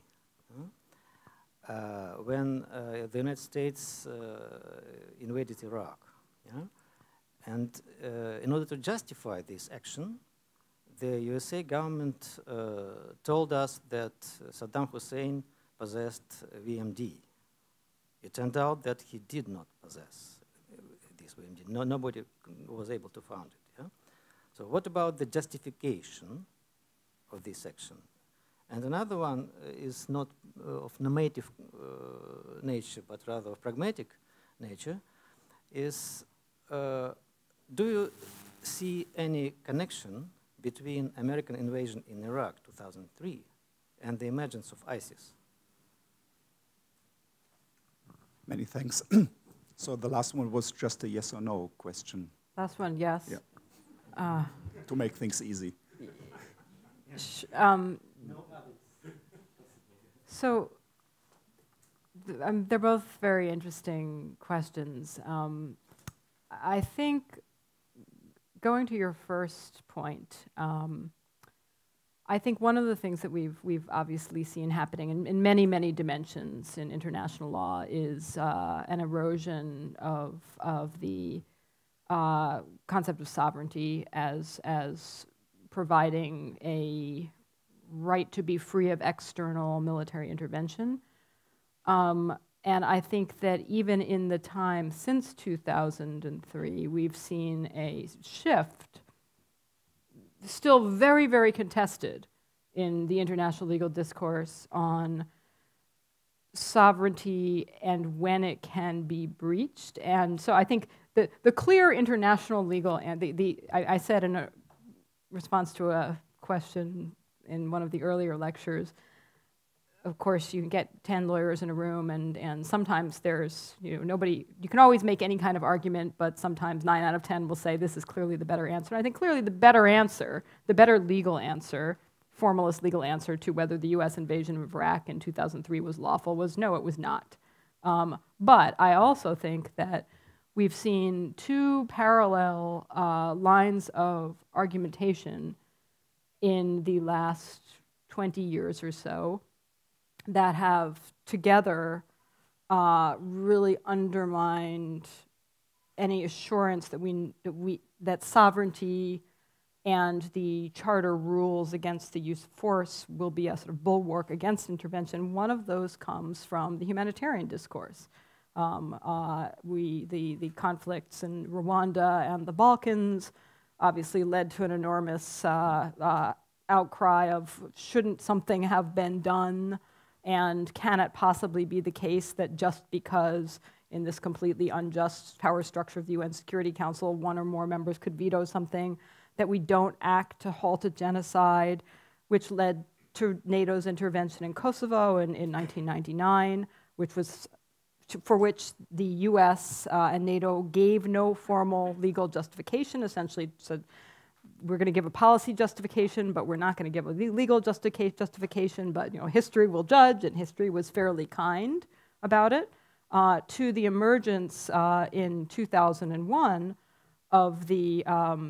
when the United States invaded Iraq. Yeah? And in order to justify this action, the USA government told us that Saddam Hussein possessed VMD. It turned out that he did not possess this VMD. Nobody was able to find it. Yeah? So what about the justification of this action? And another one is not of normative nature, but rather of pragmatic nature, is do you see any connection between American invasion in Iraq 2003 and the emergence of ISIS? Many thanks. So the last one was just a yes or no question. Last one, yes. Yeah. To make things easy. So they're both very interesting questions. I think going to your first point, I think one of the things that we've obviously seen happening in many, many dimensions in international law is an erosion of the concept of sovereignty as providing a right to be free of external military intervention. And I think that even in the time since 2003, we've seen a shift, still very, very contested in the international legal discourse on sovereignty and when it can be breached. And so I think the clear international legal, and I said in a response to a question in one of the earlier lectures, of course, you can get 10 lawyers in a room, and sometimes there's, nobody, you can always make any kind of argument, but sometimes 9 out of 10 will say this is clearly the better answer. And I think clearly the better answer, the better legal answer, formalist legal answer to whether the US invasion of Iraq in 2003 was lawful was no, it was not. But I also think that we've seen two parallel lines of argumentation in the last 20 years or so that have together really undermined any assurance that sovereignty and the charter rules against the use of force will be a sort of bulwark against intervention. One of those comes from the humanitarian discourse. The conflicts in Rwanda and the Balkans obviously led to an enormous outcry of shouldn't something have been done, and can it possibly be the case that just because in this completely unjust power structure of the UN Security Council, one or more members could veto something, that we don't act to halt a genocide, which led to NATO's intervention in Kosovo in 1999, for which the US and NATO gave no formal legal justification, essentially said, we're going to give a policy justification, but we're not going to give a legal justification, but history will judge, and history was fairly kind about it, to the emergence in 2001 of the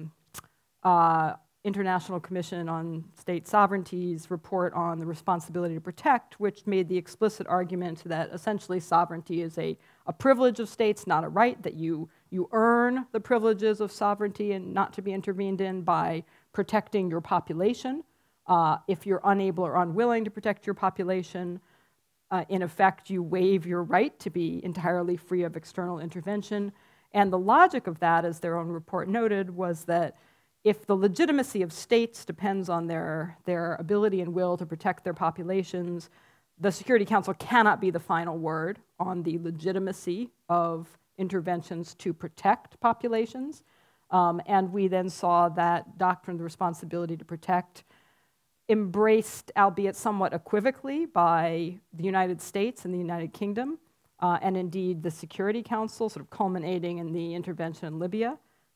International Commission on State Sovereignty's report on the responsibility to protect, which made the explicit argument that essentially sovereignty is a privilege of states, not a right, that you earn the privileges of sovereignty and not to be intervened in by protecting your population. If you're unable or unwilling to protect your population, in effect, you waive your right to be entirely free of external intervention. And the logic of that, as their own report noted, was that if the legitimacy of states depends on their ability and will to protect their populations, the Security Council cannot be the final word on the legitimacy of interventions to protect populations. And we then saw that doctrine of the responsibility to protect embraced, albeit somewhat equivocally, by the United States and the United Kingdom, and indeed the Security Council, sort of culminating in the intervention in Libya,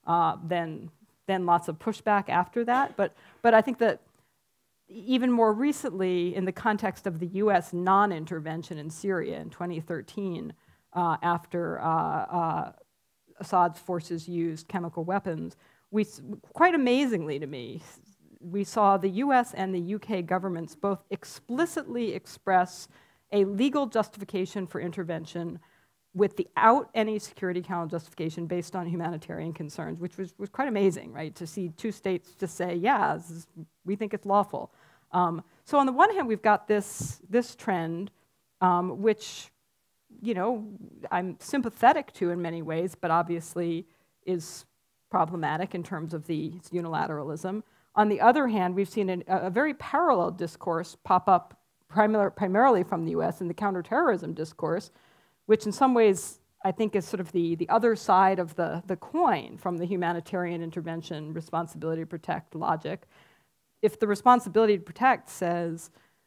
then lots of pushback after that. But I think that even more recently, in the context of the US non-intervention in Syria in 2013, after Assad's forces used chemical weapons, quite amazingly to me, we saw the US and the UK governments both explicitly express a legal justification for intervention without any Security Council justification based on humanitarian concerns, which was quite amazing, right? To see two states just say, yeah, we think it's lawful. So on the one hand, we've got this trend, which, you know, I'm sympathetic to in many ways, but obviously is problematic in terms of the unilateralism. On the other hand, we've seen a very parallel discourse pop up primarily from the US in the counterterrorism discourse, which in some ways I think is sort of the other side of the coin from the humanitarian intervention, responsibility to protect logic. If the responsibility to protect says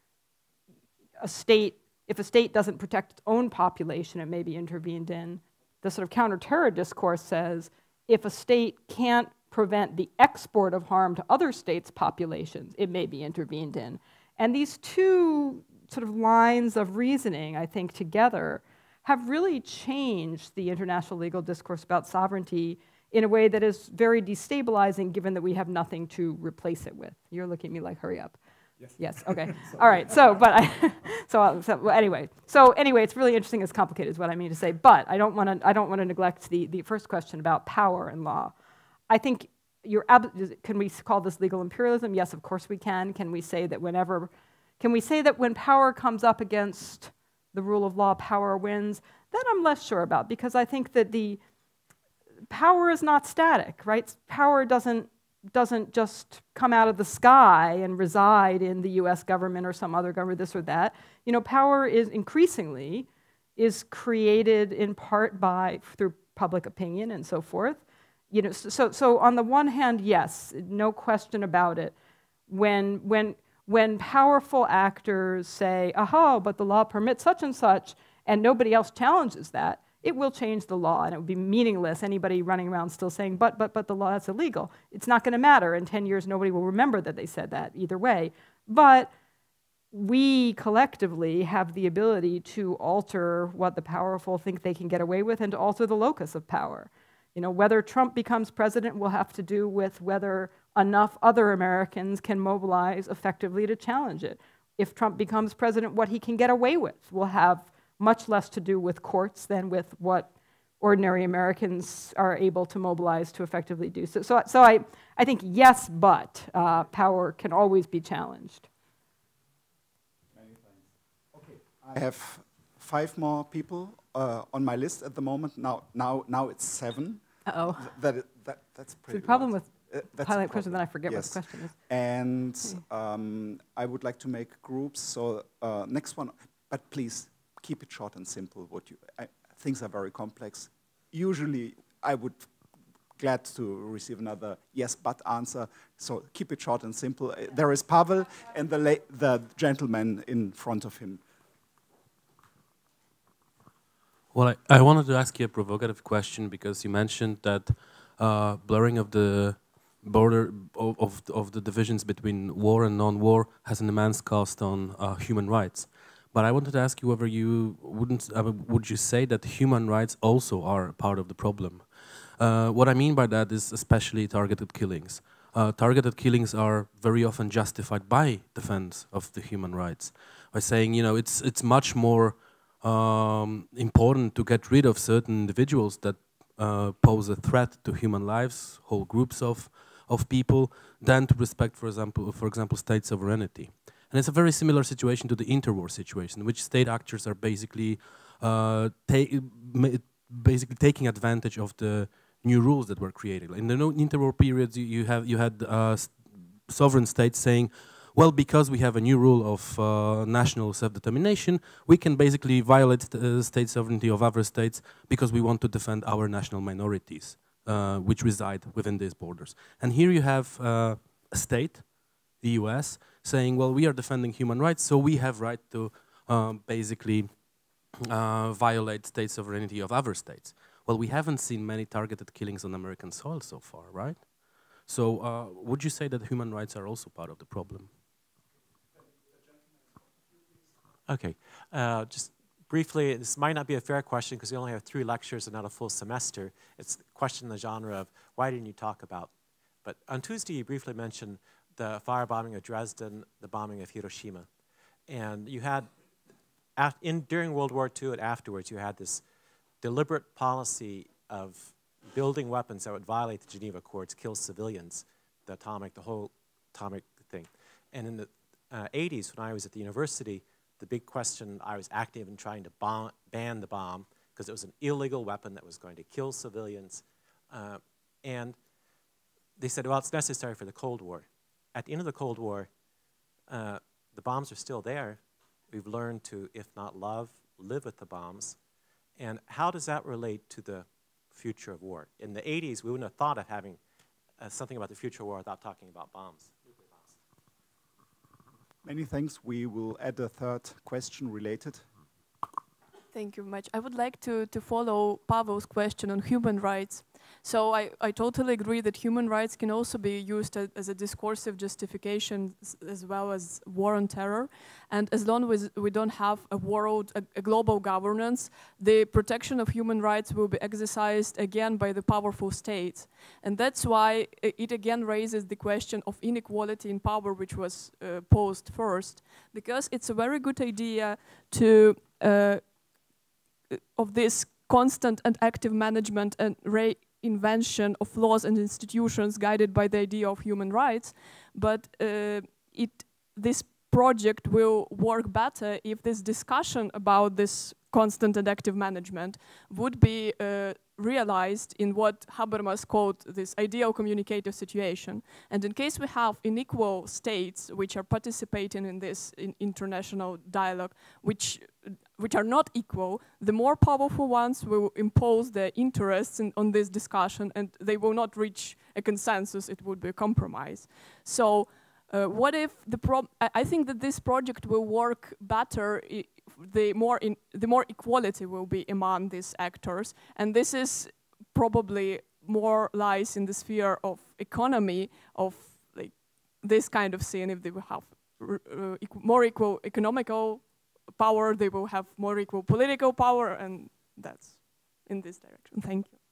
if a state doesn't protect its own population, it may be intervened in, the sort of counter-terror discourse says if a state can't prevent the export of harm to other states' populations, it may be intervened in. And these two sort of lines of reasoning, I think, together have really changed the international legal discourse about sovereignty in a way that is very destabilizing, given that we have nothing to replace it with. You're looking at me like, hurry up. Yes, okay. All right, so anyway, it's really interesting, it's complicated is what I mean to say, but I don't want to neglect the first question about power and law. I think can we call this legal imperialism? Yes, of course we can. Can we say that when power comes up against the rule of law, power wins? That I'm less sure about, because I think that the power is not static, right? Power doesn't just come out of the sky and reside in the US government or some other government, this or that. You know, power is increasingly created in part through public opinion and so forth. You know, so on the one hand, yes, no question about it. When powerful actors say, aha, but the law permits such and such, and nobody else challenges that, it will change the law, and it would be meaningless, anybody running around still saying, but the law is illegal. It's not going to matter. In 10 years, nobody will remember that they said that either way. But we collectively have the ability to alter what the powerful think they can get away with and to alter the locus of power. You know, whether Trump becomes president will have to do with whether enough other Americans can mobilize effectively to challenge it. If Trump becomes president, what he can get away with will have much less to do with courts than with what ordinary Americans are able to mobilize to effectively do. So I think yes, but power can always be challenged. Many thanks. Okay, I have 5 more people on my list at the moment. Now it's 7. Uh-oh. That's pretty. The problem with that's highlight question, then I forget what the question is. And I would like to make groups. So next one, but please keep it short and simple. Things are very complex. Usually, I would glad to receive another yes but answer. So keep it short and simple. There is Pavel and the gentleman in front of him. Well, I wanted to ask you a provocative question, because you mentioned that blurring of the border of the divisions between war and non-war has an immense cost on human rights. But I wanted to ask you whether you would you say that human rights also are part of the problem? What I mean by that is especially targeted killings. Targeted killings are very often justified by defense of the human rights, by saying, you know, it's much more important to get rid of certain individuals that pose a threat to human lives, whole groups of people, than to respect, for example, state sovereignty. And it's a very similar situation to the interwar situation, in which state actors are basically taking advantage of the new rules that were created. In the interwar periods, you had sovereign states saying, well, because we have a new rule of national self-determination, we can basically violate the state sovereignty of other states because we want to defend our national minorities, which reside within these borders. And here you have a state, the US, saying, well, we are defending human rights, so we have right to basically violate state sovereignty of other states. Well, we haven't seen many targeted killings on American soil so far, right? So would you say that human rights are also part of the problem? Okay, just briefly, this might not be a fair question because we only have 3 lectures and not a full semester. It's a question in the genre of, why didn't you talk about? But on Tuesday, you briefly mentioned the firebombing of Dresden, the bombing of Hiroshima. And you had, during World War II and afterwards, you had this deliberate policy of building weapons that would violate the Geneva Accords, kill civilians, the whole atomic thing. And in the 80s, when I was at the university, the big question, I was active in trying to ban the bomb because it was an illegal weapon that was going to kill civilians. And they said, well, it's necessary for the Cold War. At the end of the Cold War, the bombs are still there. We've learned to, if not love, live with the bombs. And how does that relate to the future of war? In the 80s, we wouldn't have thought of having something about the future of war without talking about bombs. Many thanks. We will add a third question related. Thank you very much. I would like to follow Pavel's question on human rights. So I totally agree that human rights can also be used as a discursive justification as well as war on terror. And as long as we don't have a global governance, the protection of human rights will be exercised again by the powerful states. And that's why it again raises the question of inequality in power, which was posed first, because it's a very good idea to of this constant and active management and reinvention of laws and institutions guided by the idea of human rights, but this project will work better if this discussion about this constant and active management would be realized in what Habermas called this ideal communicative situation. And in case we have unequal states which are participating in this international dialogue, which are not equal, the more powerful ones will impose their interests on this discussion, and they will not reach a consensus. It would be a compromise. So what if I think that this project will work better the more equality will be among these actors, and this is probably more lies in the sphere of economy, of like this kind of scene. If they will have more equal economical power, they will have more equal political power, and that's in this direction. Thank you.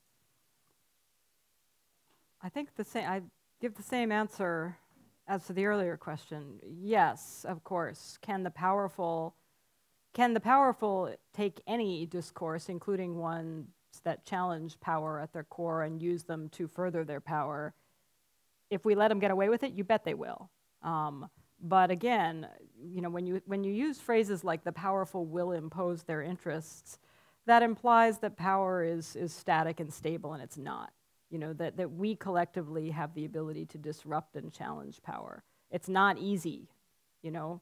I think I give the same answer as to the earlier question. Yes, of course. Can the powerful take any discourse, including ones that challenge power at their core, and use them to further their power? If we let them get away with it, you bet they will. But again, you know, when you use phrases like the powerful will impose their interests, that implies that power is static and stable, and it's not. You know, that we collectively have the ability to disrupt and challenge power. It's not easy, you know.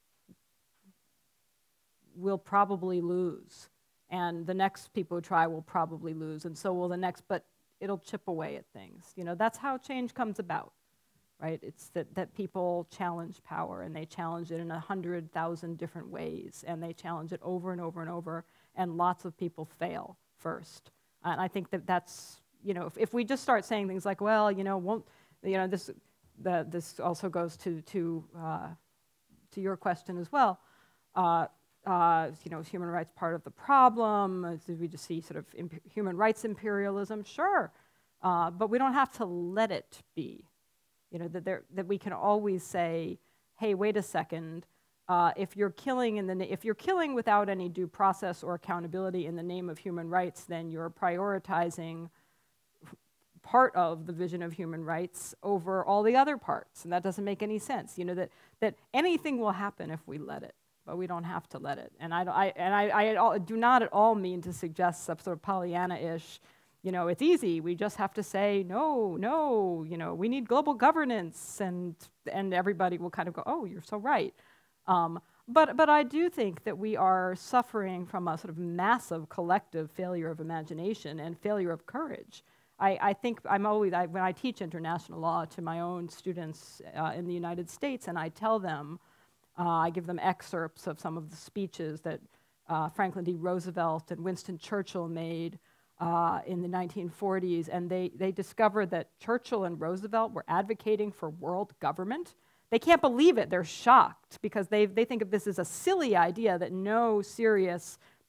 We'll probably lose, and the next people who try will probably lose, and so will the next, but it'll chip away at things. You know, that's how change comes about, right? It's that people challenge power, and they challenge it in 100,000 different ways, and they challenge it over and over and over, and lots of people fail first. And I think that's, you know, if we just start saying things like, well, you know, this also goes to your question as well. You know, is human rights part of the problem? Did we just see sort of human rights imperialism? Sure, but we don't have to let it be. You know, that we can always say, hey, wait a second. If you're killing without any due process or accountability in the name of human rights, then you're prioritizing part of the vision of human rights over all the other parts, and that doesn't make any sense. You know, that anything will happen if we let it, but we don't have to let it. And I do not at all mean to suggest some sort of Pollyanna-ish, you know, it's easy. We just have to say, no, you know, we need global governance, and everybody will kind of go, oh, you're so right. But I do think that we are suffering from a sort of massive collective failure of imagination and failure of courage. I think when I teach international law to my own students in the United States, and I tell them, I give them excerpts of some of the speeches that Franklin D. Roosevelt and Winston Churchill made in the 1940s, and they discovered that Churchill and Roosevelt were advocating for world government. They can't believe it. They're shocked because they think of this as a silly idea that no serious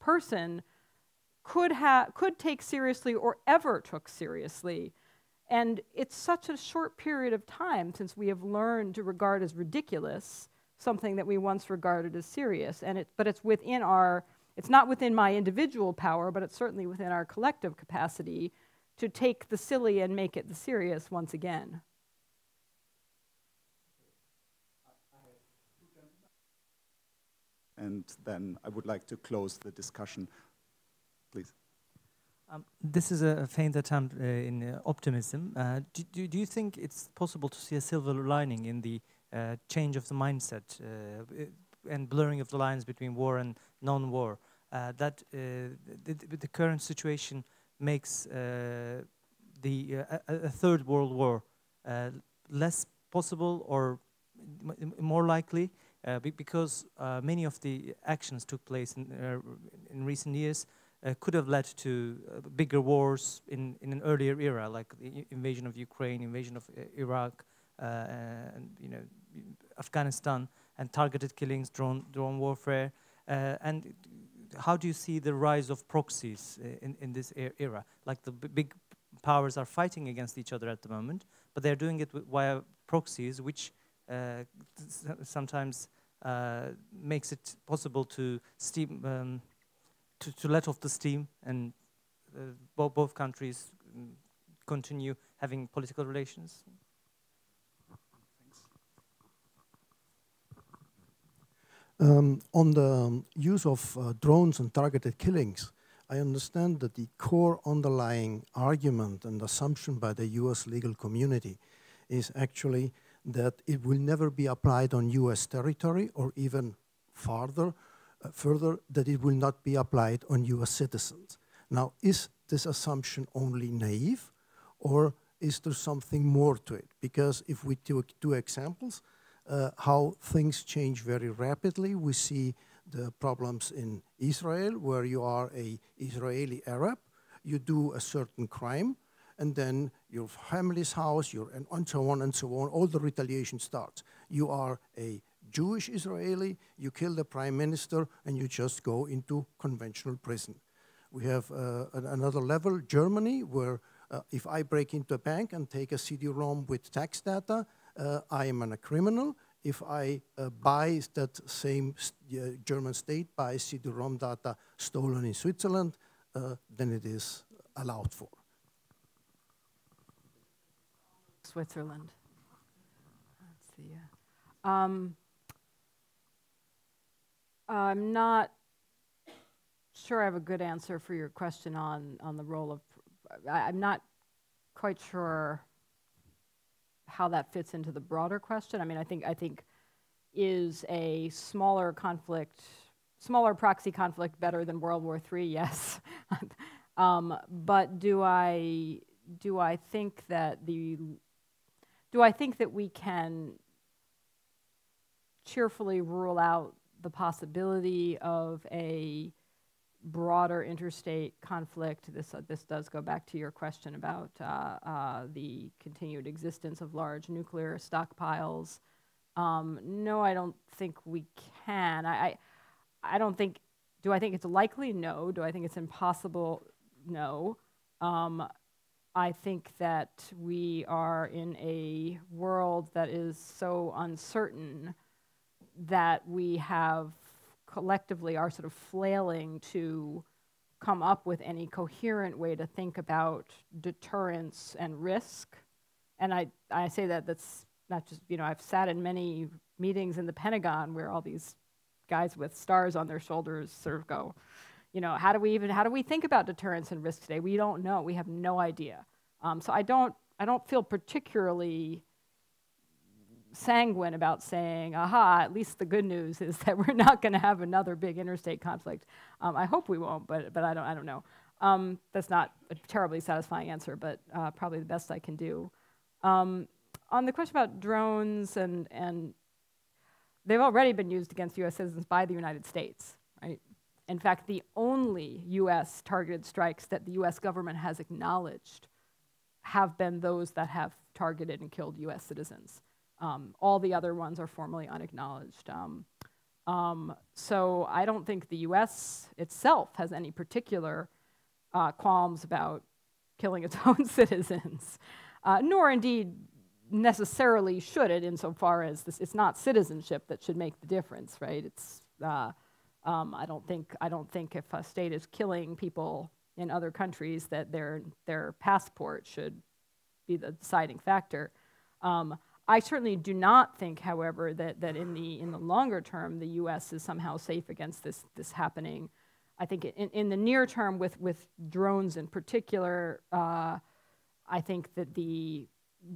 person could take seriously or ever took seriously. And it's such a short period of time since we have learned to regard as ridiculous something that we once regarded as serious. But it's within it's not within my individual power, but it's certainly within our collective capacity to take the silly and make it the serious once again. And then I would like to close the discussion, please. This is a faint attempt in optimism. Do you think it's possible to see a silver lining in the change of the mindset and blurring of the lines between war and non-war? That the current situation makes a third world war less possible or more likely because many of the actions took place in recent years could have led to bigger wars in an earlier era, like the invasion of Ukraine, invasion of Iraq, and Afghanistan, and targeted killings, drone warfare. And how do you see the rise of proxies in this era? Like the big powers are fighting against each other at the moment, but they're doing it via proxies, which sometimes makes it possible to to let off the steam, and both countries continue having political relations. On the use of drones and targeted killings, I understand that the core underlying argument and assumption by the US legal community is actually that it will never be applied on US territory, or even further, that it will not be applied on US citizens. Now, is this assumption only naive, or is there something more to it? Because if we take two examples, how things change very rapidly. We see the problems in Israel, where you are an Israeli Arab, you do a certain crime, and then your family's house, and so on and so on, all the retaliation starts. You are a Jewish Israeli, you kill the prime minister, and you just go into conventional prison. We have another level, Germany, where if I break into a bank and take a CD-ROM with tax data, I am a criminal. If I buy that same German state, buy CD-ROM data stolen in Switzerland, then it is allowed for. Switzerland. Let's see. I'm not sure I have a good answer for your question on the role of. I'm not quite sure how that fits into the broader question. I mean, I think is a smaller proxy conflict better than World War III? Yes. But do I think that we can cheerfully rule out the possibility of a broader interstate conflict? This does go back to your question about the continued existence of large nuclear stockpiles. No, I don't think we can. I don't think. Do I think it's likely? No. Do I think it's impossible? No. I think that we are in a world that is so uncertain that we have collectively are sort of flailing to come up with any coherent way to think about deterrence and risk. And I say that's not just, I've sat in many meetings in the Pentagon where all these guys with stars on their shoulders sort of go, how do we think about deterrence and risk today? We don't know. We have no idea. So I don't feel particularly sanguine about saying, aha, at least the good news is that we're not going to have another big interstate conflict. I hope we won't, but I don't know. That's not a terribly satisfying answer, but probably the best I can do. On the question about drones, and they've already been used against US citizens by the United States, right? In fact, the only US targeted strikes that the US government has acknowledged have been those that have targeted and killed US citizens. All the other ones are formally unacknowledged. So I don't think the US itself has any particular qualms about killing its own citizens, nor indeed necessarily should it, insofar as this, it's not citizenship that should make the difference, right? It's I don't think if a state is killing people in other countries that their passport should be the deciding factor. I certainly do not think, however, that in the longer term the U.S. is somehow safe against this happening. I think in the near term, with drones in particular, I think that the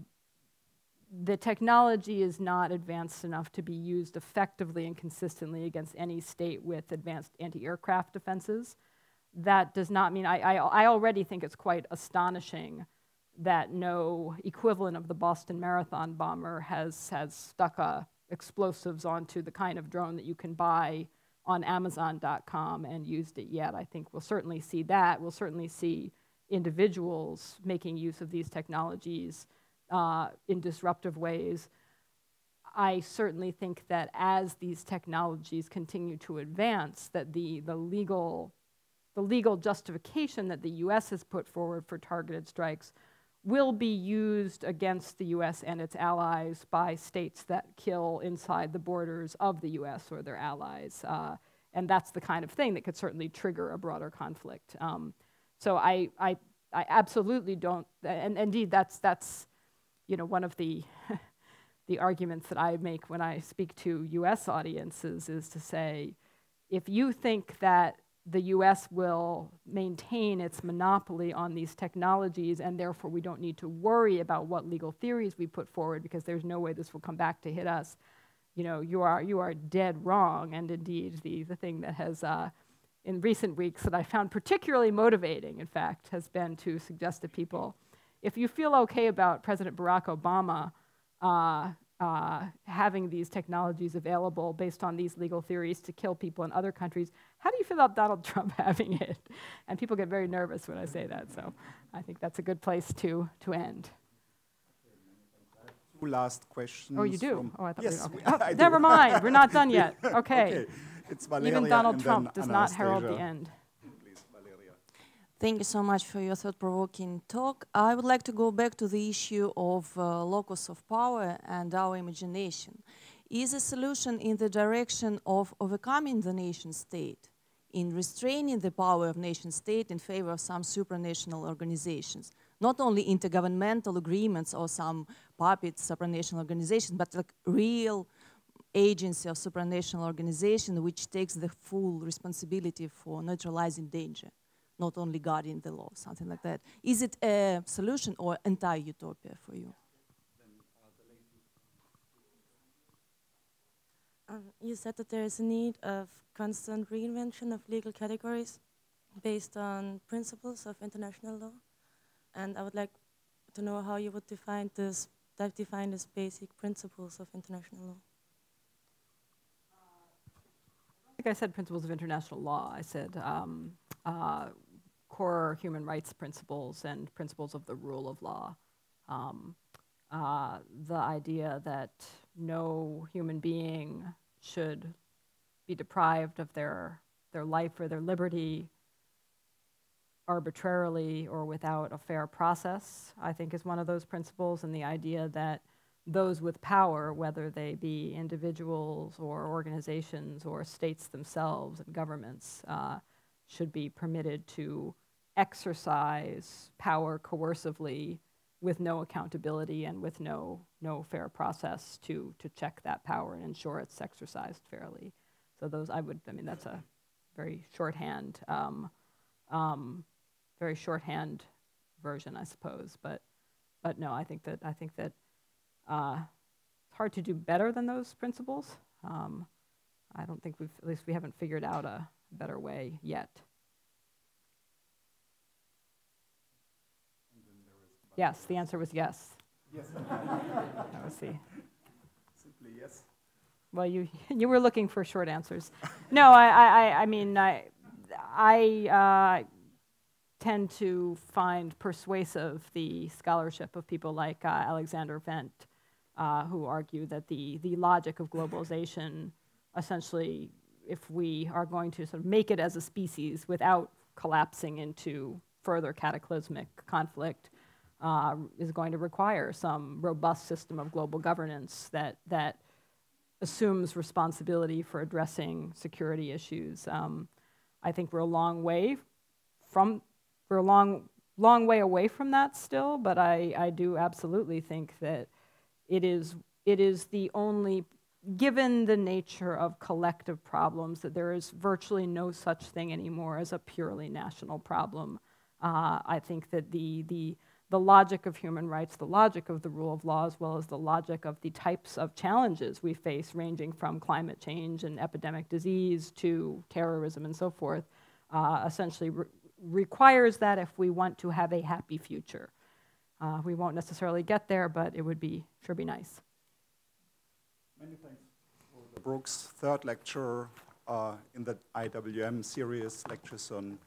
technology is not advanced enough to be used effectively and consistently against any state with advanced anti-aircraft defenses. That does not mean, I already think it's quite astonishing that no equivalent of the Boston Marathon bomber has stuck explosives onto the kind of drone that you can buy on Amazon.com and used it yet. I think we'll certainly see that. We'll certainly see individuals making use of these technologies in disruptive ways. I certainly think that as these technologies continue to advance, that the legal justification that the U.S. has put forward for targeted strikes will be used against the U.S. and its allies by states that kill inside the borders of the U.S. or their allies. And that's the kind of thing that could certainly trigger a broader conflict. So I absolutely don't, and indeed that's one of the the arguments that I make when I speak to U.S. audiences is to say, if you think that the U.S. will maintain its monopoly on these technologies and therefore we don't need to worry about what legal theories we put forward because there's no way this will come back to hit us, you are dead wrong. And indeed, the thing that has, in recent weeks that I found particularly motivating, in fact, has been to suggest to people, if you feel okay about President Barack Obama having these technologies available based on these legal theories to kill people in other countries, how do you feel about Donald Trump having it? And people get very nervous when I say that, so I think that's a good place to end. Two last questions. Oh, you do? Oh, I thought yes, we were, okay. Never mind, we're not done yet. Okay. Okay. It's Valeria. Even Donald Trump does not herald the end. Please, Valeria. Thank you so much for your thought-provoking talk. I would like to go back to the issue of locus of power and our imagination. Is a solution in the direction of overcoming the nation-state, in restraining the power of nation-state in favor of some supranational organizations? Not only intergovernmental agreements or some puppet supranational organizations, but like real agency of supranational organization which takes the full responsibility for neutralizing danger, not only guarding the law, something like that. Is it a solution or entire utopia for you? You said that there is a need of constant reinvention of legal categories based on principles of international law. And I would like to know how you would define this basic principles of international law. I think I said principles of international law. I said core human rights principles and principles of the rule of law. The idea that no human being should be deprived of their life or their liberty arbitrarily or without a fair process, I think is one of those principles, and the idea that those with power, whether they be individuals or organizations or states themselves and governments, should be permitted to exercise power coercively with no accountability and with no fair process to check that power and ensure it's exercised fairly. So those, that's a very shorthand version, I suppose. But no, I think that it's hard to do better than those principles. I don't think at least we haven't figured out a better way yet. Yes, the answer was yes. Yes. That was the. Simply yes. Well, you were looking for short answers. No, I tend to find persuasive the scholarship of people like Alexander Wendt, who argue that the logic of globalization essentially, if we are going to sort of make it as a species without collapsing into further cataclysmic conflict, is going to require some robust system of global governance that assumes responsibility for addressing security issues. I think we're a long way away from that still, but I do absolutely think that it is the only, given the nature of collective problems, that there is virtually no such thing anymore as a purely national problem. I think that the logic of human rights, the logic of the rule of law, as well as the logic of the types of challenges we face, ranging from climate change and epidemic disease to terrorism and so forth, essentially requires that if we want to have a happy future. We won't necessarily get there, but it would sure be nice. Many thanks for Brooks' third lecture in the IWM series, lectures on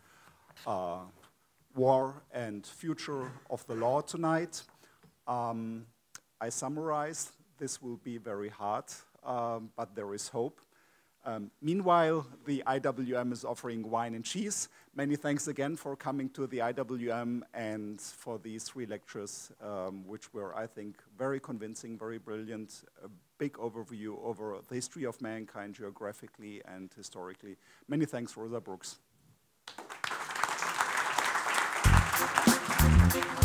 war and future of the law tonight. I summarize, this will be very hard, but there is hope. Meanwhile, the IWM is offering wine and cheese. Many thanks again for coming to the IWM and for these 3 lectures, which were, I think, very convincing, very brilliant, a big overview over the history of mankind geographically and historically. Many thanks, Rosa Brooks.